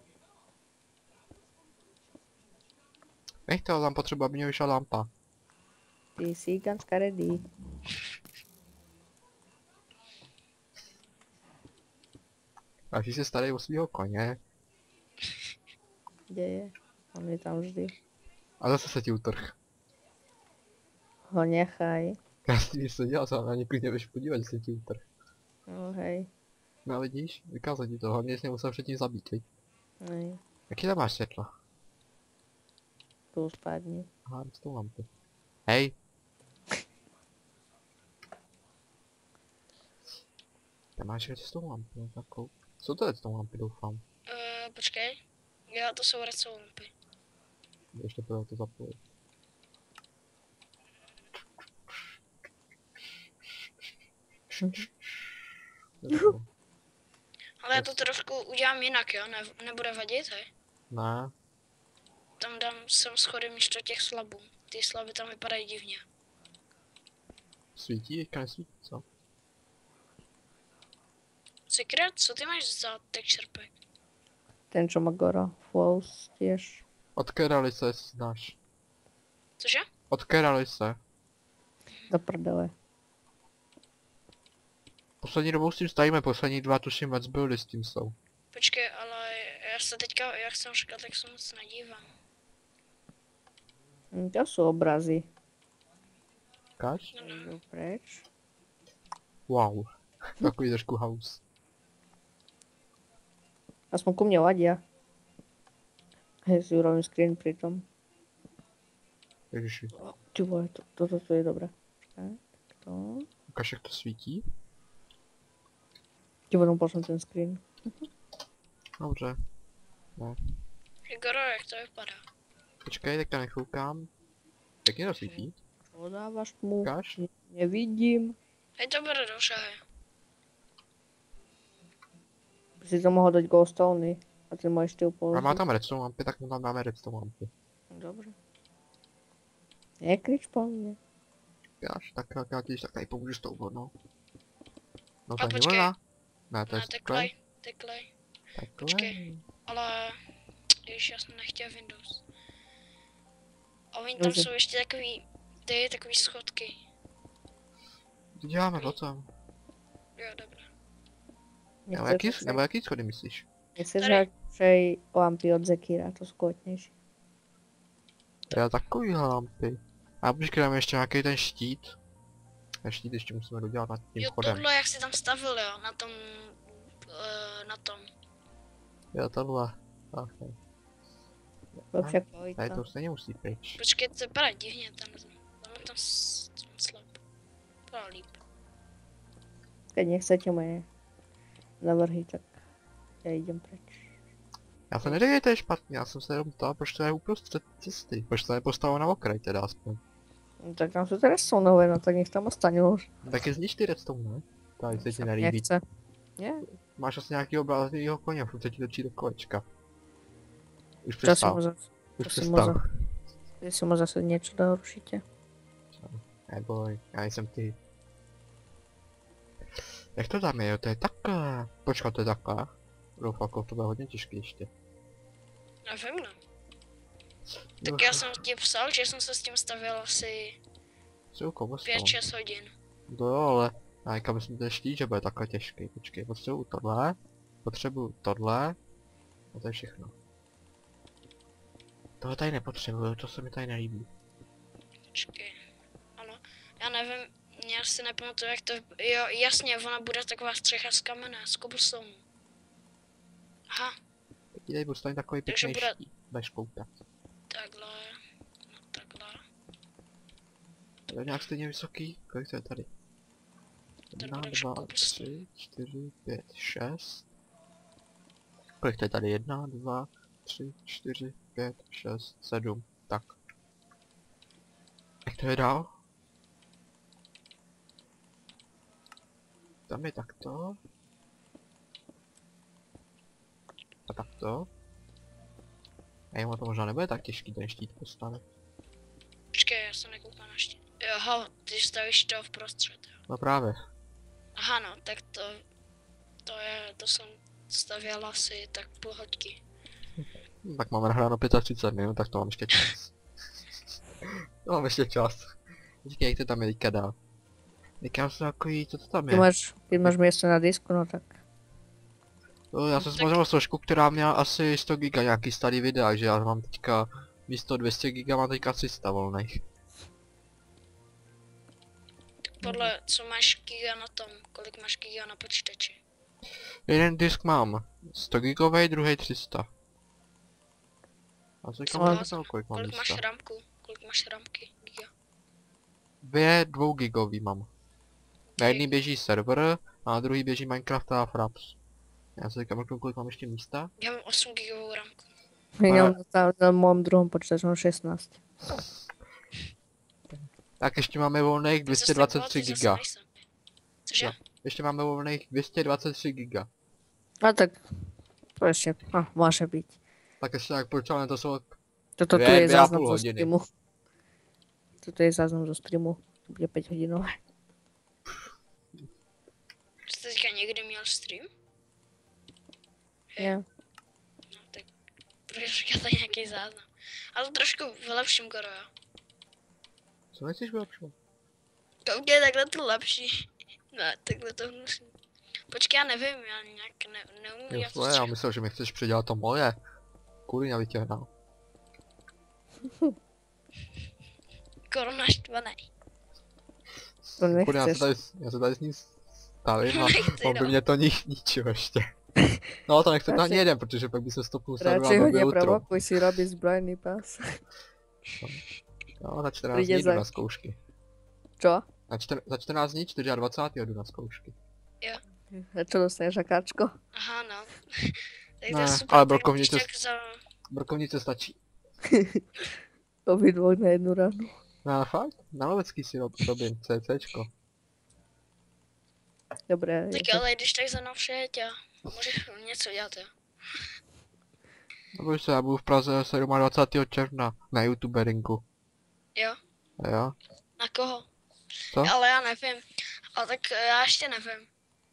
Nech to, tam potřebuji, aby mě vyšla lampa. ty jsi ganska ready. A když se starý o svýho koně, Kde je? On je tam vždy. a zase se ti utrh. Ho nechaj. Já s tím nic nedělal, se na ně klidně běž podívat, že se ti utrh. No hej. No vidíš, vykázal ti to, hlavně jsi nemusel předtím zabít, viď? Nej. Jaký tam máš světlo? Tu spadni. Aha, s tou lampy. Hej! Tam máš ještě s tou lampy, takovou. Co to je s tou lampy, doufám. Uh, počkej. Jo, to jsou redstone lampy. Ještě bylo to zapojit. Dobře. Ale já to trošku udělám jinak, jo, ne, nebude vadit, hej. Ne, Tam dám sem schody místo těch slabů. Ty slaby tam vypadají divně. svítí, teďka nesvítí, co? Secret, co ty máš za texture pack? Ten, čo má Goro. Flows tiež. Odkerali se, jestli znáš. Cože? Odkerali se. Do prdele. Poslední dobou s tím stavíme, poslední dva tuším vec byly s tím jsou. Počkej, ale já se teďka, jak jsem říkal, tak se moc nedívám. Hm, To sú obrazy. Káš? No, no. Idú preč. Wow. Takový trošku house. Aspoň ku mne ladia. Hej, si urobím screen pri tom. Ježiši. Ty vole, to, toto to je dobré. Tak, to. Ukaž, jak to svítí? Ti potom pošlem ten screen. Dobře. Igoro, jak to vypadá? Počkej, teďka nechoukám. Jak mě to svítí? Čo dávaš mu? Ukáž? Ne- Nevidím. Hej, to bude dobře, hej. By si to mohl dať glowstone a ten môj štýl A položiť. má tam redstone lampy, tak mu tam dáme redstone lampy. Dobře. Nekrič po mne. Ukáž, tak tak já ti když tak tady pomůžu s tou vodnou. No A to není počkej. vlna. Ne, to je Ne, sklej. teklej, teklej. Takhle. počkej. Ale, když já jsem nechtěl Windows. A oni tam Dobře. jsou ještě takový, ty, takový schodky. To děláme potom. Jo, dobré. Nebo jaký, nebo jaký schody myslíš? Nechceš Tady. radšej lampy od Zekira, to sú kvotnejšie. Já takový lampy. A počkej, dáme ještě nějaký ten štít. Ten štít ještě musíme dodělat nad tím Jo, chodem. tohle, jak jsi tam stavil, jo, na tom, uh, na tom. Jo, tohle. Okay. Lepšia Tady kvalita. to už stejně musí pryč. Počkej, to vypadá divně, tam, tam je tam s- tam slab. Vypadá líp. Keď nechcete moje navrhy, tak ja idem preč. Já se neříkej, to je špatně, já jsem se jenom ptal, proč to je uprostřed cesty, proč to je postaveno na okraj teda aspoň. No, tak tam jsou ty redstoneové, no tak nech tam ostane už. No, tak je znič ty redstone, ne? Tady se ti nelíbí. Nechce. Nie? Máš asi nějakýho bláznivýho koně, furt se ti točí do kolečka. Už To si přestal, mu zase, už to si mu přestal. za- to si mu zase niečo dá určite. Neboj, já jsem ty. Jak to tam je, jo, to je takhle. Počkat, to je takhle. Doufám, to bude hodně těžké ještě. Nevím, no. Jo, Tak já jsem ti psal, že jsem se s tím stavil asi Silko, postav. pět šest hodin. No jo, ale já říkám, myslím, to štít, že bude takhle těžký. Počkej, potřebuju tohle, potřebuju tohle, a to je všechno. Tohle tady nepotřebuju, to se mi tady nelíbí. Počkej. Ano, já nevím, já si nepamatuju, jak to... Jo, jasně, ona bude taková střecha z kamene, z cobblestone. Aha, Teď tady budu takový Takže pěkný bude- štít, budeš koukat. takhle. No takhle. To je nějak stejně vysoký, kolik to je tady? Jedna, budeš dva, koupit. tři, čtyři, pět, šest. Kolik to je tady? Jedna, dva, tři, čtyři, pět, šest, sedm. Tak. Jak to je dál? Tam je takto. A takto. A jemu to možná nebude tak těžký ten štít postavit. Počkej, já jsem nekoukal na štít. Jo, aha, ty stavíš to v prostřed, jo. No právě. Aha, no, tak to... To je, to jsem stavěl asi tak půl hoďky. Hm, Tak máme nahráno třicet pět minut, tak to mám ještě čas. To mám ještě čas. Říkej, jak to tam je teďka dál. Říkám se takový, co to tam Ty je? máš, keď máš miesto na disku, no tak. No, já jsem Tak- samozřejmě složku, která měla asi sto giga nějaký starý videa, že já mám teďka místo dvě stě giga mám teďka tři sta volných. Podle, co máš giga na tom, kolik máš giga na počítači. Jeden disk mám sto gigový, druhý tři sta. A co teďka Ale- mám napsal, kolik mám Kolik máš místa? ramku? Kolik máš ramky? Giga. Dvě dvou gigový mám. Na jedný běží server, a na druhý běží Minecraft a Fraps. Já se teďka mrknu, kolik mám ještě místa. Já mám osm gigovou ramku. Ja mám na, na mojom druhom počítači mám šestnásť. Tak ještě máme volných dvě stě dvacet tři Zase giga. nejsem. Cože? Jo. Ještě máme volných dvě stě dvacet tři giga. A tak, to ešte, a, môže byť. Tak ještě tak počáme, to jsou... Toto tu Dve, je dve a záznam půl zo hodiny. streamu. Toto je záznam zo streamu. To bude päť hodinové. Jste teďka někdy měl stream? Nie. No tak proč říkáte nějaký záznam? Ale trošku vylepším koro, jo. Co nechceš vylepšovat? Koukej, takhle to lepší. Ne, takhle to musím. Počkej, já nevím, já nějak ne, neumím Jo, dělat svoje, já střechu. myslel, že mi chceš předělat to moje. Kurňa vytěhnal. Koro naštvaný. To Kurňa, já se nechceš. tady, já se tady s ním stavím a Nechci, on by no. mě to ni ničil ještě. No to nechce to ani Radšej- jeden, protože pak by se stopnul server Radšej a ho byl by outro. neprovokuj, si robí zbrojný pás. No, za čtrnáct Príde dní jdu za- na zkoušky. Čo? Na čtr za čtrnáct dní, dvacátého čtvrtého jdu na zkoušky. A čo dostaneš, akáčko? Aha, no. tak to Ne, je super, ale tak brokovnice- když tak za... Brokovnice stačí. Obidvoch na jednu ránu. No fakt? Na lovecký si rob, robím, CCčko. Dobre, Tak je to- ale když tak za mnou přijeď a můžeš něco dělat, jo. Nebo se, já budu v Praze dvacátého sedmého června na youtuberingu. Jo? Jo? Na koho? Co? Ale já nevím. Ale tak eh, já ještě nevím.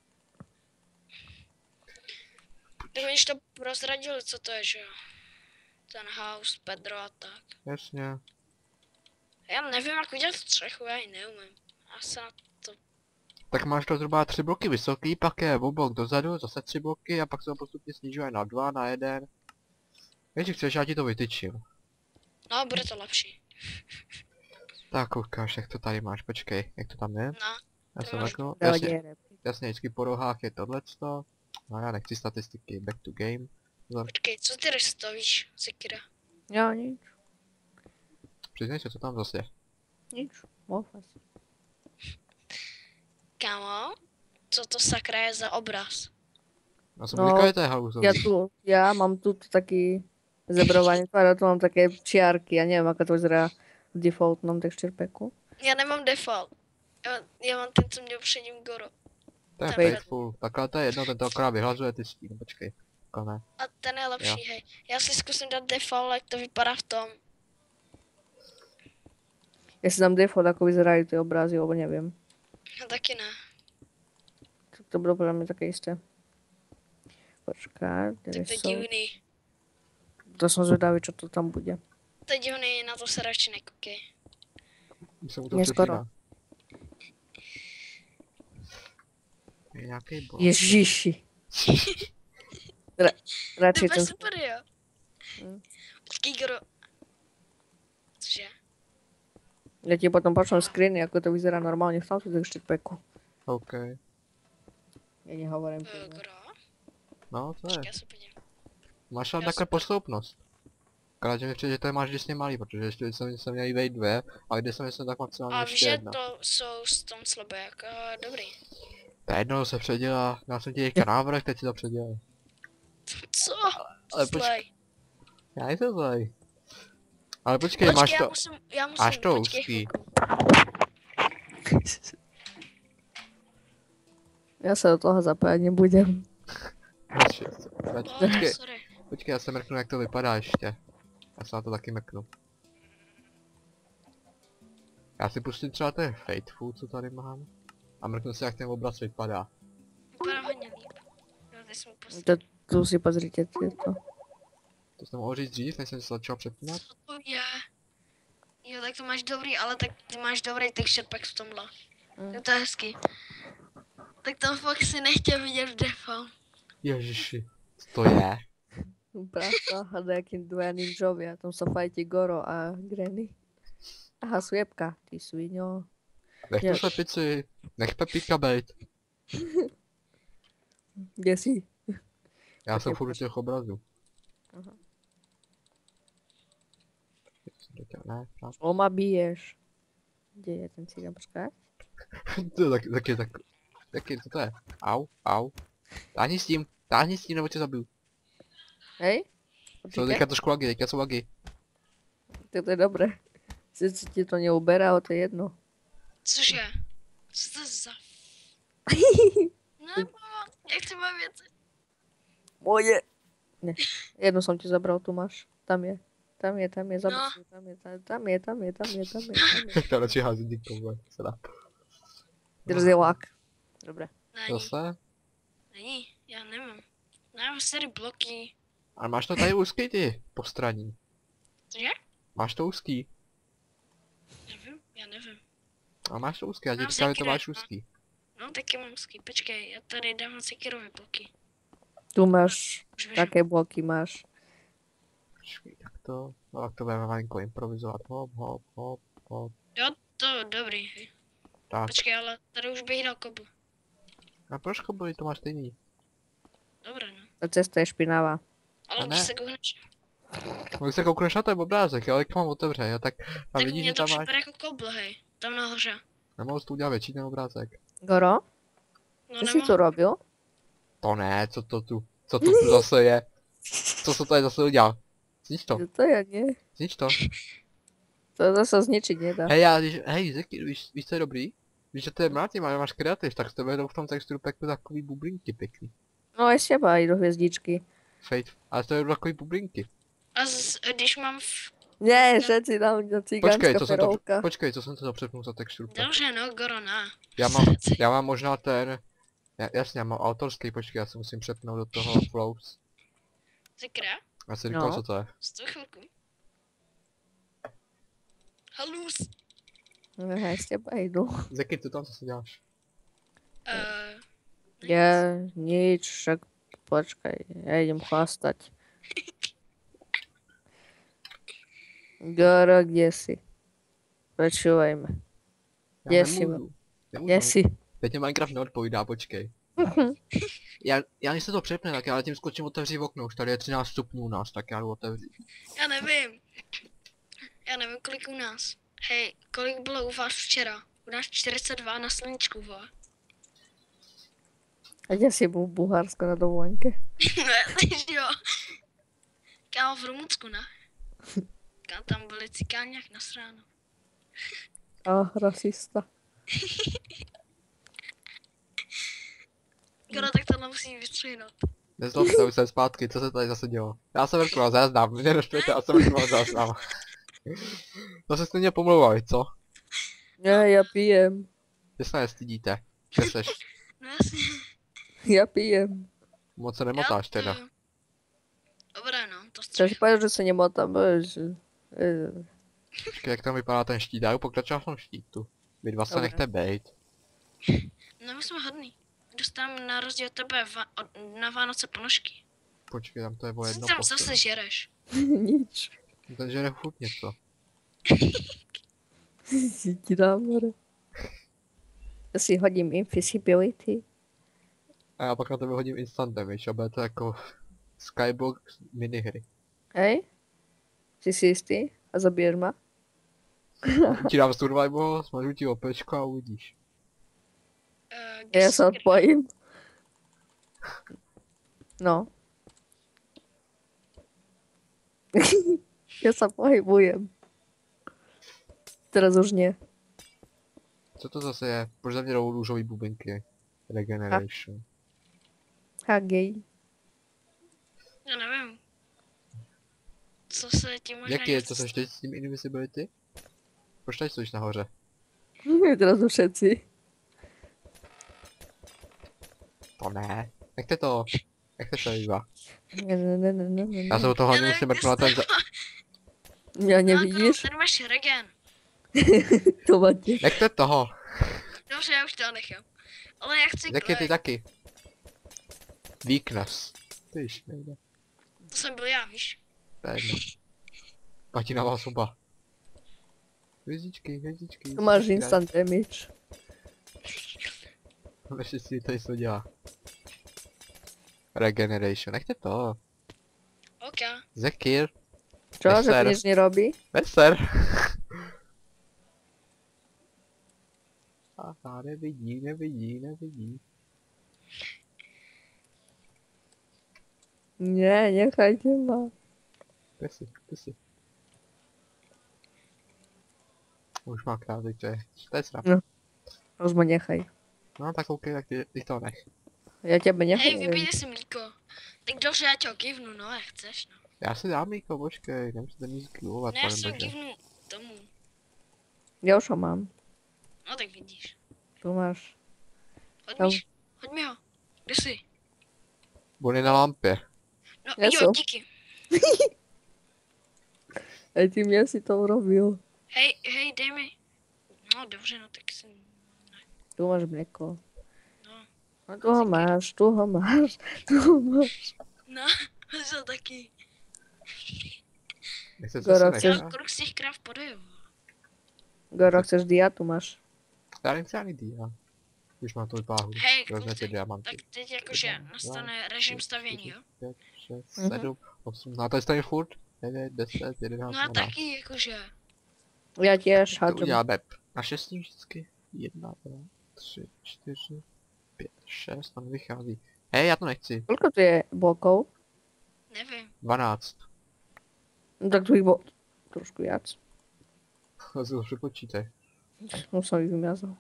Tak když to prozradili, co to je, že jo? Ten house, Pedro a tak. Jasně. Já nevím, jak udělat střechu, já ji neumím. Já se na to... Tak máš to zhruba tři bloky vysoký, pak je oblok dozadu, zase tři bloky a pak se to postupně snižuje na dva, na jeden. Když chceš, já ti to vytyčím. No, bude to lepší. Tak ukáž, jak to tady máš, počkej, jak to tam je? No, Já to jsem máš- jako, Dal jasně, diere. jasně, vždycky po rohách je tohleto. No já nechci statistiky, back to game. počkej, co ty stovíš, Sekira? Ja, nič, Přiznej se, co tam zase je. nič. Mofas. Kámo, co to sakra je za obraz? Já jsem No, říkal, že to je haluzový. Ja tu, ja mám tu taký zebrovanie tvára, tu mám také čiarky, ja neviem, ako to vyzerá v defaultnom texture packu. Já nemám default. Já, já mám ten, co měl předtím Goro. To je Ten- faithful. Takhle to je jedno, ten to akorát vyhlazuje ty stín, počkej. Takhle ne. A ten je lepší, Jo. hej. Já si zkusím dát default, jak to vypadá v tom. Ja si dám default, ako vyzerajú tie obrazy, lebo neviem. No taky ne. Tak to bylo podľa mňa také isté. Počkaj, Tak to je kde sú? divný. To som zvedavý, čo to tam bude. To je divný, na to se radši nekoukej. Jsem u toho Neskoro. přepíná. Je nějaký bod. Ježiši. Ra radšej To ten... je super, jo. Hm. Počkej, Goro. Cože? Ja ti potom pošlem screeny, ako to vyzerá normálne v tomto texture packu. OK. Ja nehovorím. Uh, Goro? No, to je. Počkej, já se podívám. Máš tam Já takhle super. posloupnost. Akorát, že mi přijde, že to je máš vždycky malý, protože ještě jsem, jsem měl vejít dvě, a kde jsem jsem tak maximálně A víš, ještě že jedna. to jsou s tom slabé, jako dobrý. To jednou se předělá, já jsem ti teďka návrh, teď si to předělal. Co? Ale počkej, Zlej. já nejsem zlej. Ale počkej, Počkej, máš já to, musím, já musím, máš to počkej úzký. chvilku. Ja sa do toho zapájať nebudem. Radši, radši, Oh, počkej, sorry. počkej, já se mrknu, jak to vypadá ještě. Já se na to taky mrknu. Já si pustím třeba ten Faithful, co tady mám. A mrknu si, jak ten obraz vypadá. Vypadá hodně líp. Jo, teď jsem pustil. To, tu si pozrite tieto. To jsem mohl říct dřív, než jsem se začal přepínat. Co to je? Jo, tak to máš dobrý, ale tak ty máš dobrý texture pack v tomhle. Mm. Jo, to je hezký. Tak to fakt si nechtěl vidět v default. Ježiši, co to je? Práca a nejakí dvaja ninjovia. Tam sa fajti Goro a Granny. Aha, sviepka, ty sviňo. Nech Jo. tu slepici, nech Pepíka bejt. Kde si? Já jsem Ok, furt u těch obrazů. Aha. Ne, práv. O, ma biješ. Kde je ten cigán? Počkaj. To je tak, taky tak, taky, co to je? Au, au. Táhni s tím, táhni s tím, nebo tě zabiju. Hej? Jsou Určite? teďka trošku lagy, teďka jsou lagy. Tak to je dobré. Sice ti to neuberá, ale to je jedno. Cože? Co to za... No, jak ty moje věci? Moje! Ne, jednu som ti zabral, tu máš. Tam je. Tam je, tam je, zabral No. si, tam je, tam, tam je, tam je, tam je, tam je, tam je. To radši hází díkou, se dá. Drzilák. Dobre. Není, Zase? není, já nemám. Nemám tady bloky. Ale máš to tady úzký ty, postraní. Cože? Máš to úzký. Nevím, já nevím. A máš to úzký, já ti Mám říkám, že to sekire, máš no. úzký. No, taky mám ský. Počkej, já tady dám na sekirové bloky. Tu máš, Už víš, také bloky máš. Počkej, tak to, no tak to budeme malinko improvizovat. Hop, hop, hop, hop. jo, to dobrý, hej. Tak, Počkej, ale tady už bych dal kobu. a proč byli, to máš stejný. Dobré, no. Ta cesta je špinavá. Ale A když ne. se koukneš, Když se koukneš na ten obrázek, jo, jak mám otevře, jo, tak tam tak vidíš, mě že to tam máš, připadá jako kobl, hej. Tam nahoře. nemohl jsi to udělat větší ten obrázek. Goro, No, co si tu nemohu. robil? To ne, co to tu, co to tu zase je. Co se tady zase udělal? Znič to, To ja nie. znič to. To zase zničiť nedá. Hej, já, když, hej, Zeky, víš, víš, co je dobrý? Víš, že to je mrátý, máš, máš kreativ, tak z tebe jdou v tom texturu packu takový bublinky pěkný. No aj z teba aj do hviezdičky. Fate, ale to je takový bublinky. A z, když mám v... Nie, všetci tam na Počkej, cigánska co jsem to, ferovka. počkej, co jsem to přepnul za texturu pack. Dobře, no, Gorona. Já mám, já mám možná ten, ja, jasně, já mám autorský, počkej, já se musím přepnout do toho flows. Sekra? Já si říkal, No. co to je. Stoj chvilku. Halus. Aha, z teba idú. Zeky, ty tam co si děláš? Uh, Ja nič, však počkaj, ja idem chlastať. Goro, kde si? Počúvaj ma. Já Kde si? nemůžu. Nemůžu. Kde si? Teď mě Minecraft neodpovídá, počkej. Já, já když se to přepne, tak já tím skočím otevřít okno, už tady je třináct stupňů u nás, tak já jdu otevřít. já nevím. Já nevím, kolik u nás. Hej, kolik bylo u vás včera? U nás čtyřicet dva na sluníčku, vole. A kde si byl v Bulharsko na dovolenke? No, jo. Kámo, v Rumunsku, ne? Kámo, tam byli cikáni jak nasráno. A rasista. Goro, tak tohle musím vystřihnout. Nezlobte, už jsem zpátky, co se tady zase dělo? Já jsem vrknul záznam, mě neštvěte, já jsem vrknul záznam. To se stejně pomlouvali, co? Ne, já pijem. Vy se nestydíte. Kde seš? No jasně. Já pijem. Moc se nemotáš Já teda. to- Dobré, no, to Třeba střih. říkáš, že se nemotám, že... eh, Počkej, jak tam vypadá ten štít, já jdu pokračovat v tom štítu. Vy dva se Dobré. nechte bejt. No, my jsme hodný. Dostávám na rozdíl od tebe va- od, na Vánoce ponožky. Počkej, tam to je o Co jedno tam posun. zase žereš? Nič. Ten žere furt něco. Ti dám, hore. Já si hodím invisibility. A já pak na tebe hodím instant damage, a bude to jako Skybox minihry. Hej? Jsi si jistý? A zabiješ ma? Ti dám survival, smažu ti opečko a uvidíš. Uh, Já se odpojím. No. Já se pohybujem. Teraz už ne. Co to zase je? Proč za mě jdou růžový bubinky? Regeneration. Hagej. Já nevím. Co se ti možná... Jak je, něco co seš teď s tím invisibility? Proč tady stojíš nahoře? Teraz už všetci. To ne. Nechte to. Nechte to Iva. Ne, ne, ne, ne, ne, ne. Já se u toho Já hlavně nevím, musím mrknout na ten za... Mě No, nevidíš? tady máš regen. To vadí. Nechte toho. Dobře, já už to nechám. Ale já chci Nechte ty klej. taky. Weakness. Ty již nejde. To jsem byl já, víš? To je jedno. Platí na vás oba. Hvězdičky, hvězdičky. To máš instant damage. Ještě si tady co dělá. Regeneration, nechte to. OK. Zekir. Čo, že Neser. to nič nerobí? Neser. Aha, nevidí, nevidí, nevidí. Ne, nechajte ma. Ty si, ty si. Už má krávy, to je, to je srap. No. Už ma nechaj. No tak OK, tak ty, ty to nech. Já tebe Hej, nechaj. vybídej si mlíko. Tak dobře, já tě ho givnu, no, jak chceš, no. Já si dám Míko, počkej, nemusíte mě skillovat, Ne, já pane si ho bože. givnu tomu. Já už ho mám. No tak vidíš. Tu máš. Hoď Tam. mi, hoď mi ho. Kde jsi? On je na lampě. No Já jo, jsem. díky. Aj ty mě si to urobil. Hej, hej, dej mi. No dobře, no tak si... Tu máš mléko. No, No tu ho máš, tu ho máš, tu ho máš. no, to taky. Nechce co Goro, se chceš- nechá. Já kolik z těch kráv podaju. Goro, chceš dia? Tu máš. Já nechci ani dia. Už mám tu váhu. Hej, Vezměte kluci, diamanty. tak teď jakože nastane režim stavění, jo? pět, šest, Mhm. sedm, osm, no a tady stojí furt. devět, deset, jedenáct, No a dvanáct. taky jakože. Já těž To hádžem. uděláme na šestí vždycky. Jedna, dva, tři, čtyři, pět, šest, to nevychází. Hej, já to nechci. Koľko tu je blokov? Nevím. dvanáct. No tak tu ich bol trošku viac. To si to přepočítaj. Už som ich vymazal.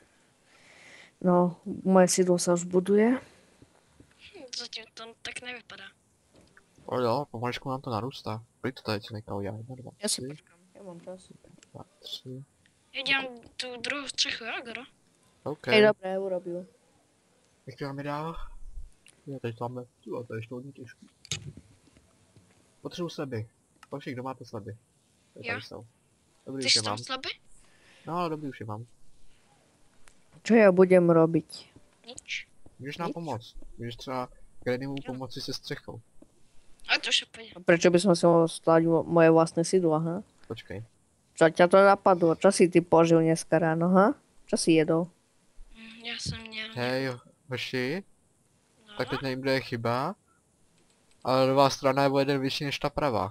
No, moje sídlo sa už buduje. Hm, zatím to tak nevypadá. O jo, pomaličku nám to narůstá. Kolik to tady nechá udělat? Jedna, dva, Ja si tři, počkám. Ja mám čas. dva, tři. Já dělám tu druhou střechu, jo, Goro? OK. Hej, dobré, urobil. Jak to máme dál? Jo, teď to máme. Jo, to je ještě hodně těžké. Potřebuji sleby. Počkej, kdo máte sleby? To Já. tady jsou. Dobrý, Ty už jsi je tam mám. slabý? No, dobrý, už je mám. Čo ja budem robiť? Nič. Můžeš nám Nic. pomoct. Můžeš třeba Grannymu pomoci se střechou. Ale to už je pojď. A prečo by som si mohol stať mo- moje vlastné sídlo, ha? Počkej. Čo ťa to napadlo? Čo si ty požil dneska ráno, ha? Čo si jedol? Hm, já jsem měl... Hej, hoši, No, tak teď nevím, kde je chyba. Ale levá strana je o jeden vyšší než ta pravá.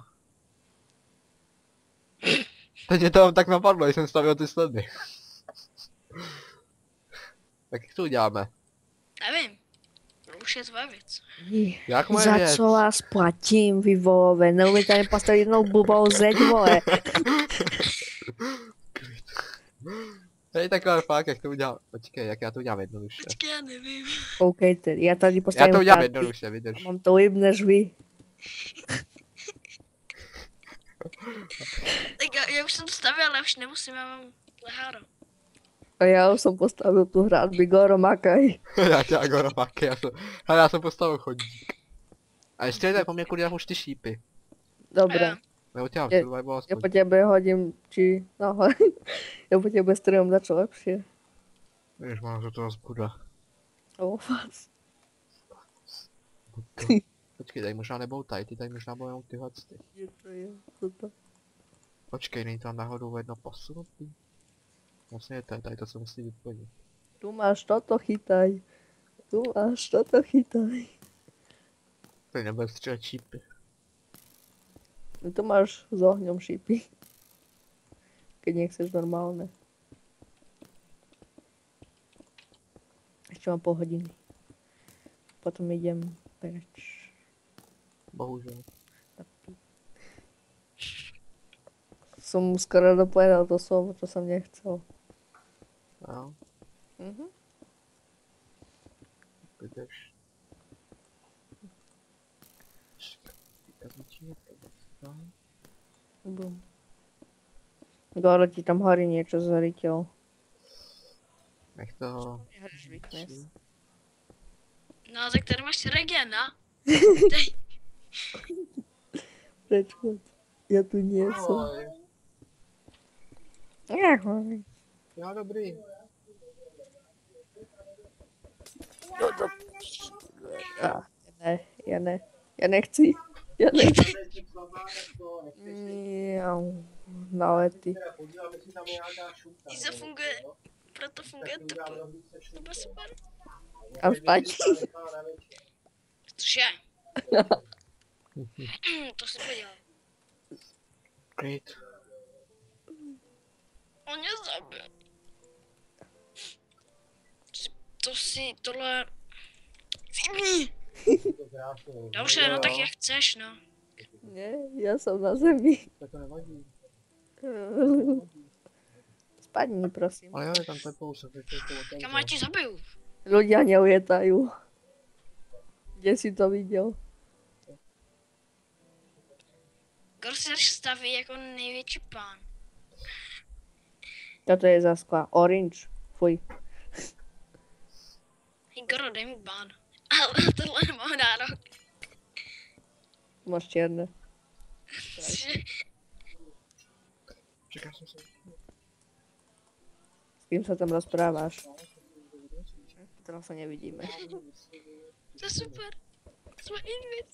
Teď mě to tak napadlo, když jsem stavil ty sledy. Tak jak to uděláme? nevím. už je tvoje věc. Jak moje Za věc? co vás platím, vy volové? Neumíte ani postavit jednou blbou zeď, vole. Hej, tak ale fakt, jak to udělám, počkej, jak já to udělám jednoduše. Počkej, já nevím. Koukejte, já tady Já postavím to udělám chatky jednoduše, a vydrž. mám to líp než vy. Tak já, já už jsem to stavil, ale už nemusím, já mám leháro. A já už jsem postavil tu hradby, Goro, makaj. Já tě agoromáky, já jsem, hele, já jsem postavil chodník. A ještě tady po mě kudy už ty šípy. Dobré, Nebo tě mám Je- survival já aspoň. po tebe hodím, či... No, já po tebe strelím za čo lepšie. Víš, mám za to rozbuda. O vás. Počkej, tady možná nebudou tady, ty tady možná budou jenom tyhle ty. Je to je, co to? Počkej, není tam náhodou jedno posunutý? Vlastně je tady, tady to se musí vyplnit. Tu máš toto, chytaj. Tu máš toto, chytaj. Tady nebude střílet šípy. No tu máš s ohňom šípy. Keď nechceš normálne. Ešte mám pol hodiny. Potom idem preč. Bohužel. Som skoro dopovedal to slovo, čo som nechcel. Jo, Mhm. vydrž. Kazičík, no. Bum. Goro, ti tam horí niečo zveriteľ. Nech to... No, tak tady máš regena. Dej. Prečo? Ja tu nie som. Ahoj. Jo, dobrý. No to... Ja ne, ja ne. Ja nechci. Ja nechci. Miau. Na lety. Když to funguje, proto funguje to. To bylo super. A spať. Cože? To si podělal. Great. On mě zabil. To si, tohle... Vypni! Dobře, no tak jak chceš, no. Nie, ja som na zemi. Tak to nevadí. Spadni, prosím. Ale jo, je tam tepou, se to otevřel. Kam já ti zabiju? Ľudia neulietajú. Kde si to videl? Gorser staví jako největší pán. Toto je za skla. Orange. Fuj. Hej, Goro, dej mi bán. Ale tohle nemám nárok. Máš čierne. Cože? Čekaj, jsem se... S kým sa tam rozprávaš? Teraz sa nevidíme. To je super. Jsme invis.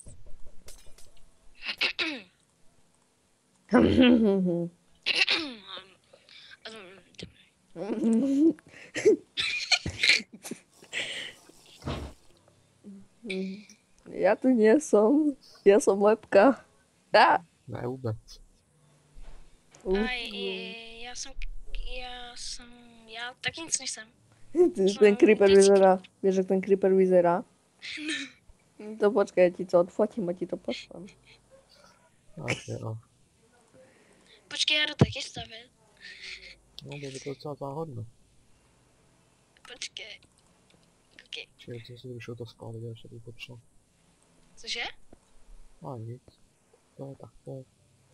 Ja tu nie som. Ja som lepka. Á! Ne, vůbec. Aj, já jsem, já jsem, já taky nic nejsem. Ty, ten creeper vyzerá. Vieš, jak ten creeper vyzerá? No to počkaj, ja ti to odfotím a ti to pošlem. Tak jo. Počkej, já jdu taky stavit. No, bylo by to docela záhodno. Počkej. Okay. Čili jsem si vyšel to skál, viděl, že bych potřeboval. Cože? A nic. To je tak, to je.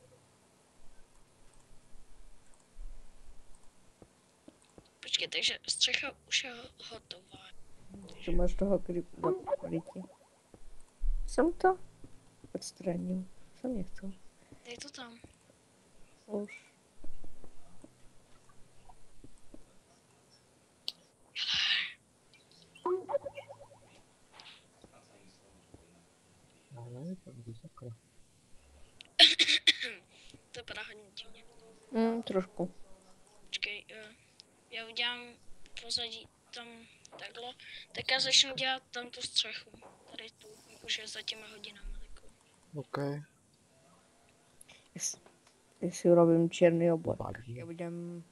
Počkej, takže střecha už je hotová. Tu máš toho creepera. Vidíte? Som to odstranil. Som nechcel. Dej to tam. Už. Ale to je sakra. To vypadá hodně divně. Mm, trošku. Počkej, uh, já udělám pozadí tam takhle. Tak já začnu dělat tam tu střechu. Tady tu, jakože za těma hodinama. Takovou. OK. Yes. Ja si urobím čierny oblek. Vadí. Ja budem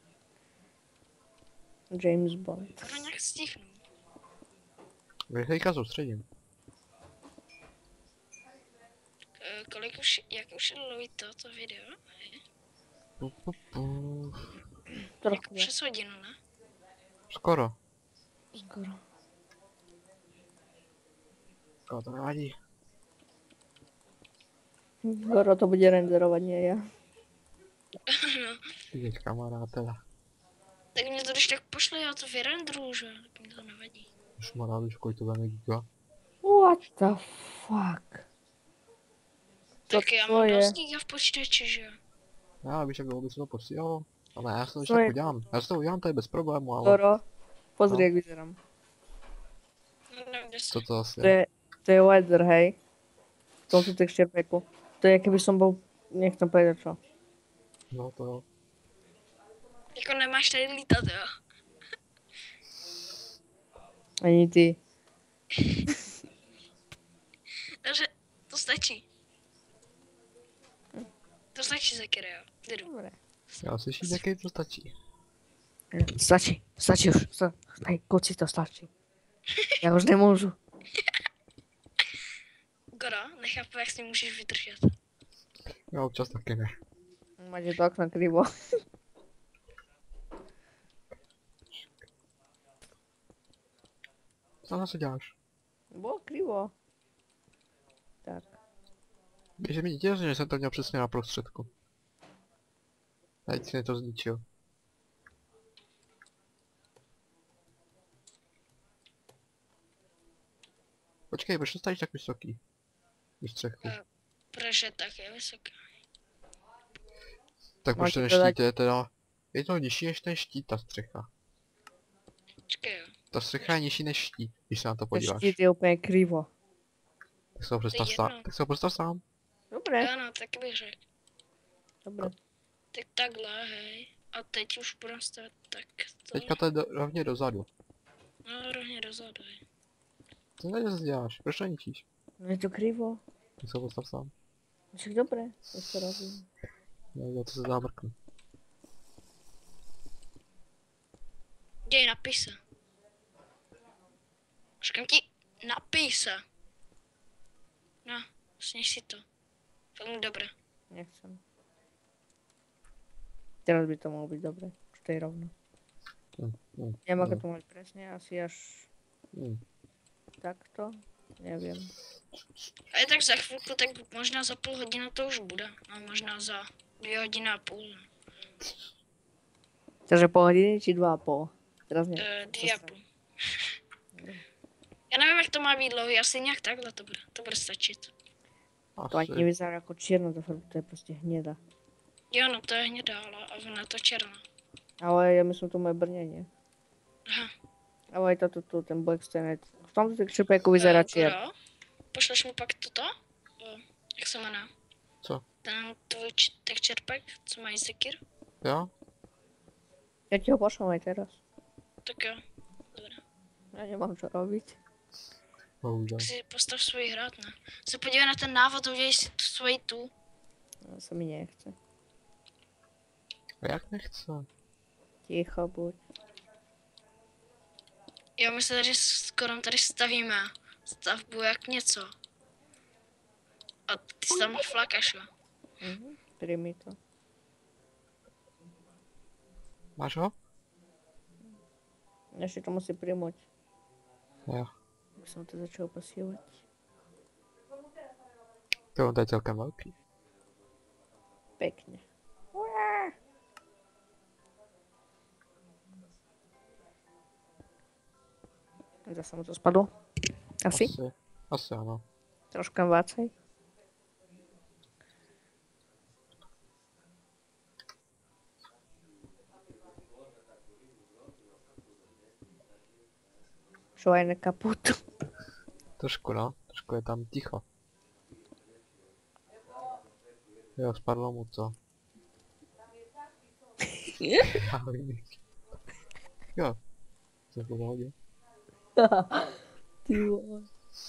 James Bond. To nějak stihnu. Rychlejka soustředím. kolik už, jak už je dlouhý to, to video? Pu, pu, pu. Trochu. Jako přes hodinu, ne? Skoro. Skoro. Skoro to nevadí. Goro to bude renderovat, nie já. No, Vidět kamarád teda. tak mě to když tak pošle, já to vyrendruju, že? Tak mi to nevadí. Už má rád, už kolik to bude giga. What the fuck? To Tak já co mám je? dost giga v počítači, že? Já víš, jak dlouho by se to posílalo. Ale já si to Co ještě je? udělám. Já si to udělám tady bez problému, ale Goro, pozri, No. jak vyzerám. No, nevím, kde co jsem. to zase To je? je, to je Wilder, hej. V tomto texture packu. To je, keby som bol, nechcem povedať čo. No to jo. Jako nemáš tady lítat, jo? Ani ty. Takže to stačí. To stačí za kere, jo? Jdu. Dobre. Já slyším, jaký to stačí. Stačí, stačí už. Sta- Hej, koci, to stačí. Ja už nemôžu. Goro, nechápu, jak s ním můžeš vydržet. Já občas taky ne. Máte to okno krivo. Co tam zase děláš? Bolo krivo. Tak. Běže mi dítě, že jsem to měl přesně na prostředku. Teď si mě to zničil. Počkej, proč to stavíš tak vysoký? Víš střechku. Eh. Protože tak je vysoká. Tak proč Máte ten to dát- štít je teda... Je to nižší než ten štít, ta střecha. Počkej, jo. Ta střecha je nižší než štít, když se na to Ten podíváš. štít je úplne krivo. Tak si ho představ je sám. jedno. Tak si ho představ sám. Dobre, Ano, tak bych řekl. dobre. Tak takhle, hej. A teď už budeme stavit tak to. Teďka to je do, rovně dozadu. No, rovně dozadu, hej. Co tady zase děláš? Proč to ničíš? No je to krivo. Tak si ho postav sám. Však dobre, to to robím. No, za to se dá mrknout. Děj, napij se. Říkám ti, napij se. No, sněž si to. Velmi dobré. Nechcem. Teraz by to mohlo byť dobre. Už to je rovno. Hm, hm, Neviem, ako hm, to mať presne, asi až hm. takto. Neviem. A je tak za chvilku, tak možná za půl hodiny to už bude. No, možná za dvě hodiny a půl. Takže pol hodiny či dva a pol? Teraz nie. E, dvě a půl. Já nevím, jak to má být dlouhý, asi nějak takhle to bude. To bude stačit. To ani Asi. nevyzerá ako čierno, to, fakt- to je proste hneda. Jo, no to je hnědá, ale a ona je to černá. Ale ja myslím, to moje brnenie. Aha. Ale aj toto tu, ten Black Stanet. V tomto texture packu vyzerá Eh, čier. Goro, pošleš mi pak toto? O, jak se jmenuje? Co? Ten tvůj č- texture pack, co mají Sekir? Jo? Ja ti ho pošlem aj teraz. Tak jo, dobré. Ja nemám čo robiť. Bohužel. Tak si postav svůj hrad, ne? Se podívej na ten návod, udělej si tu svoji tu. No, sa mi nechce. A jak nechce? Ticho buď. Jo, my se tady skoro tady stavíme stavbu jak něco. A ty si tam flakaš, jo? Mhm. Primi to. Máš ho? Ešte to musí primúť. Jo. Aby som to začal posílať. To on je celkem velký. Pekne. Zase mu to spadlo. Asi? Asi, asi ano. Troška vácej. Čo aj na kaputu. Trošku no, trošku je tam ticho. Jo, spadlo mu to. Ahoj. Jo. Co to pohodě? Ty vole.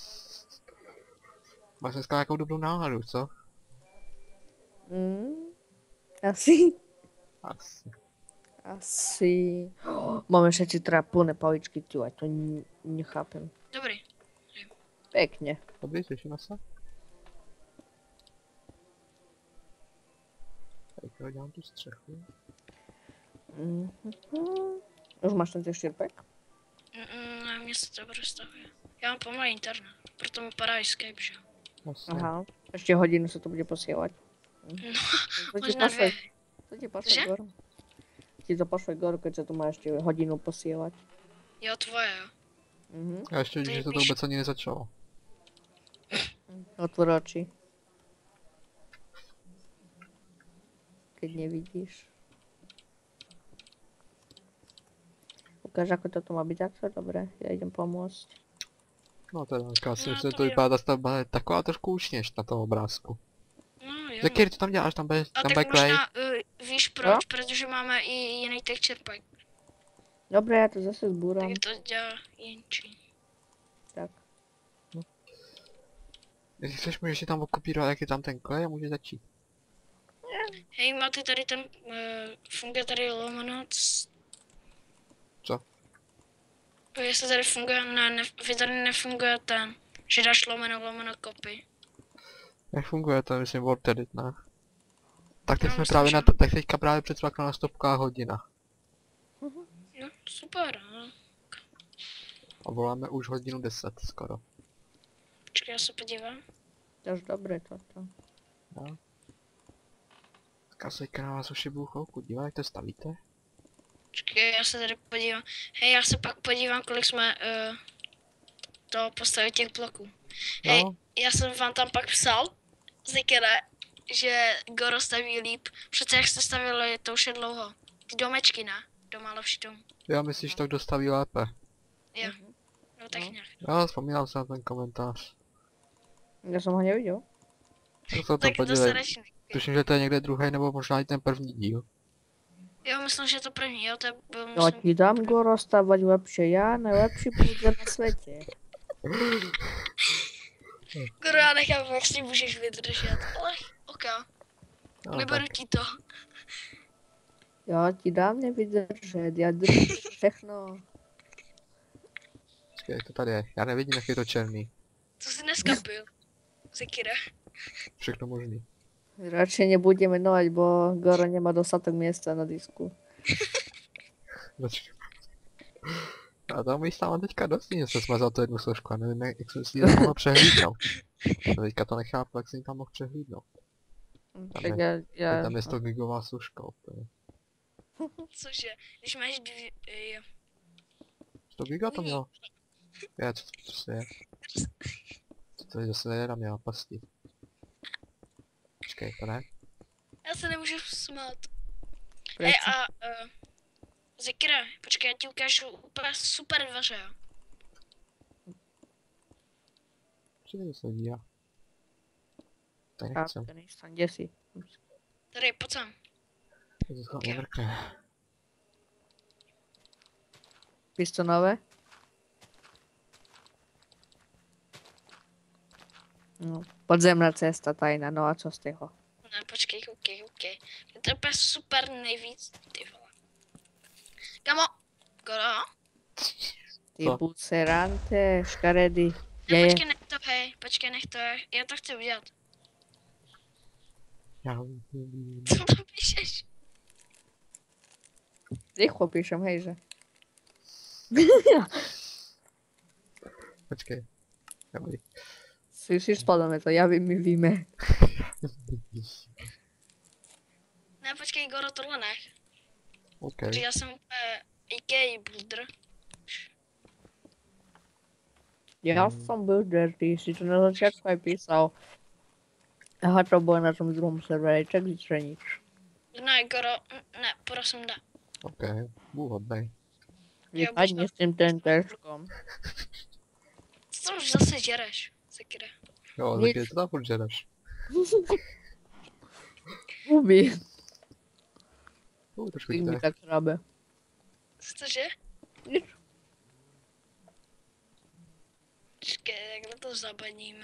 Máš dneska nějakou dobrou náladu, co? Mm, asi. Asi. Asi. Oh, máme všetci teda plné paličky, ty vole, to n- nechápem. Dobrý. Pekne. Dobrý, těšíme se. Jo, dělám tu střechu. Mhm. Už máš ten štěrpek? Mm, Ne, mě se to prostavuje. Já mám pomalý internet, proto mi padá i Skype, že? Vlastně. Aha. Ještě hodinu se to bude posílat. No, To ti možná pošle, dvě. to ti pošle Že? Goro. Ti to pošle Goro, keď se to má ještě hodinu posílat. Jo, tvoje, jo. Mhm. Já ještě vidím, Ty že to píš- vůbec ani nezačalo. Otvor oči. Keď nevidíš. Ukáž, ako toto má být takto? Dobré, já jdem pomoct. No teda, já si No, myslím, že to to jo. vypadá ta stavba je taková trošku už než na tom obrázku. No, jo. Zakýr, co tam děláš? Tam bude, A tam bude tak klej. možná uh, víš proč, protože máme i jiný texture pack, Dobré, já to zase zbůrám. tak to dělá jenčí. Tak. Jestli chceš, můžeš si tam okopírovat, jak je tam ten klej a můžeš začít. Hej, máte tady ten, uh, funguje tady lomenoc. Co? Jestli tady funguje, ne, ne, vy tady nefunguje ten, že dáš lomeno, lomeno copy. Jak funguje to, myslím, Word Edit, ne? Tak teď No, jsme myslím, právě že- na to, tak teďka právě předsvakla na stopka hodina. No, super, no. A voláme už hodinu deset skoro. Počkej, já se podívám. To už dobré toto. Jo. Tak asi na vás už je budu chvilku, dívá, jak to stavíte. Počkej, já se tady podívám. Hej, já se pak podívám, kolik jsme uh, to postavili těch bloků. Hej, No, já jsem vám tam pak psal, Zikere, že Goro staví líp. Přece jak jste stavili, to už je dlouho. Ty domečky, ne? Doma lepší dom. já myslím, že to dostaví lépe. Jo, no tak No. nějak. Já vzpomínám se na ten komentář. Já jsem ho neviděl. Co se to Tak to se podívej. radši. Tuším, že to je někde druhý nebo možná i ten první díl. Jo, myslím, že to první, jo, to je, byl, No myslím, ti dám Goro stavať lepšie, já nejlepší půjde na světě. Goro, já nechápu, jak s tím můžeš vydržet, ale ok, No, tak, vyberu ti to. Já ti dám nevydržet, já držím všechno. počkej, to tady je. Já nevidím, jak je to černý. Co jsi dneska byl, Zikere? Všechno možný. Radšej nebudem jmenovat, bo Goro nemá dostatek místa na disku. Počkej. A tam místa mám teďka dost, že se smazal tu jednu složku a nevím, jak jak jsem si ji tam mohl přehlídnout. A teďka to nechápu, jak jsem ji tam mohl přehlídnout. Tak je- já, já, Tam je sto gigová složka úplně. Cože, když máš dvě, jo. sto giga to mělo? Je, co to se je? Co to je, zase jedna měla pasti. Počkej, to ne? Já se nemůžu smát. Proč? Hej a, uh, Zikere, počkej, já ti ukážu úplně super dveře, jo. Počkej, to se dívá. To Já nechcem. to nejsem, kde jsi? Tady, pojď sem. To se schválně vrkne. Pistonové? No, podzemná cesta tajná, no a co z toho? Ne, počkej, koukej, koukej. Je to úplně super nejvíc, ty vole. Kamo, Goro? Ty Co? bucerante, škaredy. Ne, Je, je. počkej, nech to, hej, počkej, nech to, já to chci udělat. Já... Co tam píšeš? Rýchlo píšem, hejže. Počkej. Dobrý. Slyšíš, spadáme to, já vím, my víme. Ne, počkej, Goro, tohle nech. OK. Protože já jsem úplně I K builder. Já Hmm. jsem byl dirty, si to na začátku aj písal. Aha, to bylo na tom druhém serveru, tak víc nič. Ne, Goro, mm, ne, prosím, ne. OK. Budu hodnej. Vypadni s tím ten teškom. Co už zase žereš, Zikere? Jo, Nic. tak je to tam furt žereš. Huby. Uh, trošku Ty mi jde. tak hrabe. Cože? Nic. Počkej, jakhle to zabaníme.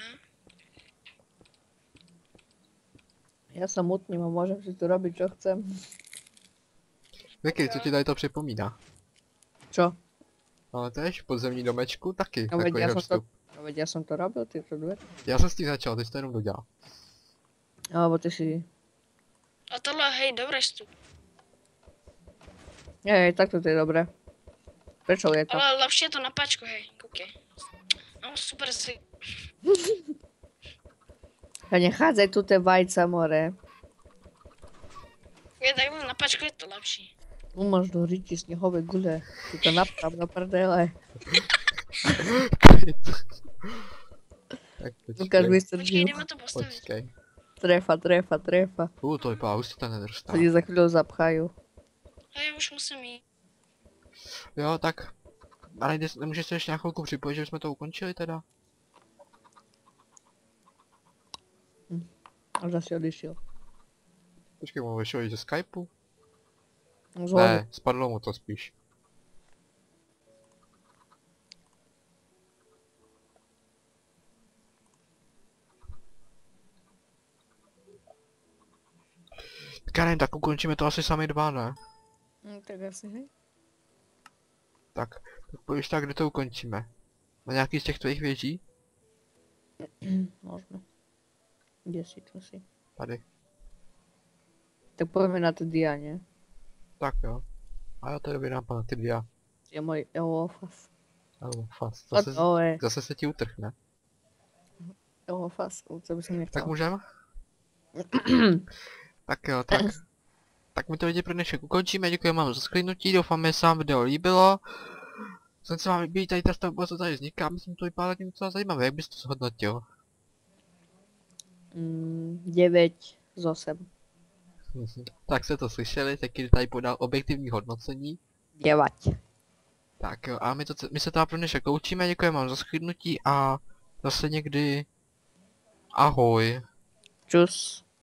Já jsem mutný a můžem si tu robiť, čo chcem. Vicky, co ti tady to připomíná? Čo? Ale tež v podzemní domečku taky. No veď Takový já jsem to, vstup. no veď já jsem to robil, ty to dvě. Já jsem s tím začal, teď to jenom dodělal. Alebo ty si... A tohle, hej, dobré stup. Hej, takto to je dobré. Prečo je to? Ale lepší je to na páčku, hej, koukej. No, super si. A nechádzaj tu tie vajca, more. Je takhle na páčku je to lepší. Tu možno říti snehové gule. Ty to naprav do prdele. Tak Lukáš počkej, Počkej, vystržil. jdeme to postavit. počkej. Trefa, trefa, trefa. Uh, to vypadá hustě ten nedrstá. To ti za chvíľu zapchajú. A já už musím jít. Jo, tak. Ale jde, nemůžeš se ještě na chvilku připojit, že jsme to ukončili teda? A zase odišiel. Počkej, mu vyšel i ze Skypeu? Zhodu. Ne, spadlo mu to spíš. Karen, tak ukončíme to asi sami dva, ne? Hm, tak asi, hej. Tak, tak povíš tak, kde to ukončíme? Na nějaký z těch tvých věží? Možno. Kde si, čo si? Tady. Tak poďme na to dia, nie? Tak jo. A jo, to je dobrý nápad na ty dia. Je môj Eofas. Alebo fast. A Zase, to je zase se ti utrhne. Eofas, co by som nechcel. Tak můžem? Tak jo, tak. Tak my to lidi pro dnešek ukončíme, děkujeme vám za shlédnutí, doufám, že se vám video líbilo. Jsem se vám líbí tady ta stavba, co tady vzniká, myslím, to vypadá tím docela zajímavé, jak bys to zhodnotil? Mm, deväť z osem. Tak jste to slyšeli, taky tady podal objektivní hodnocení. deväť. Tak jo, a my, to, my se teda pro dnešek loučíme, děkujeme vám za shlédnutí a zase někdy ahoj. Čus.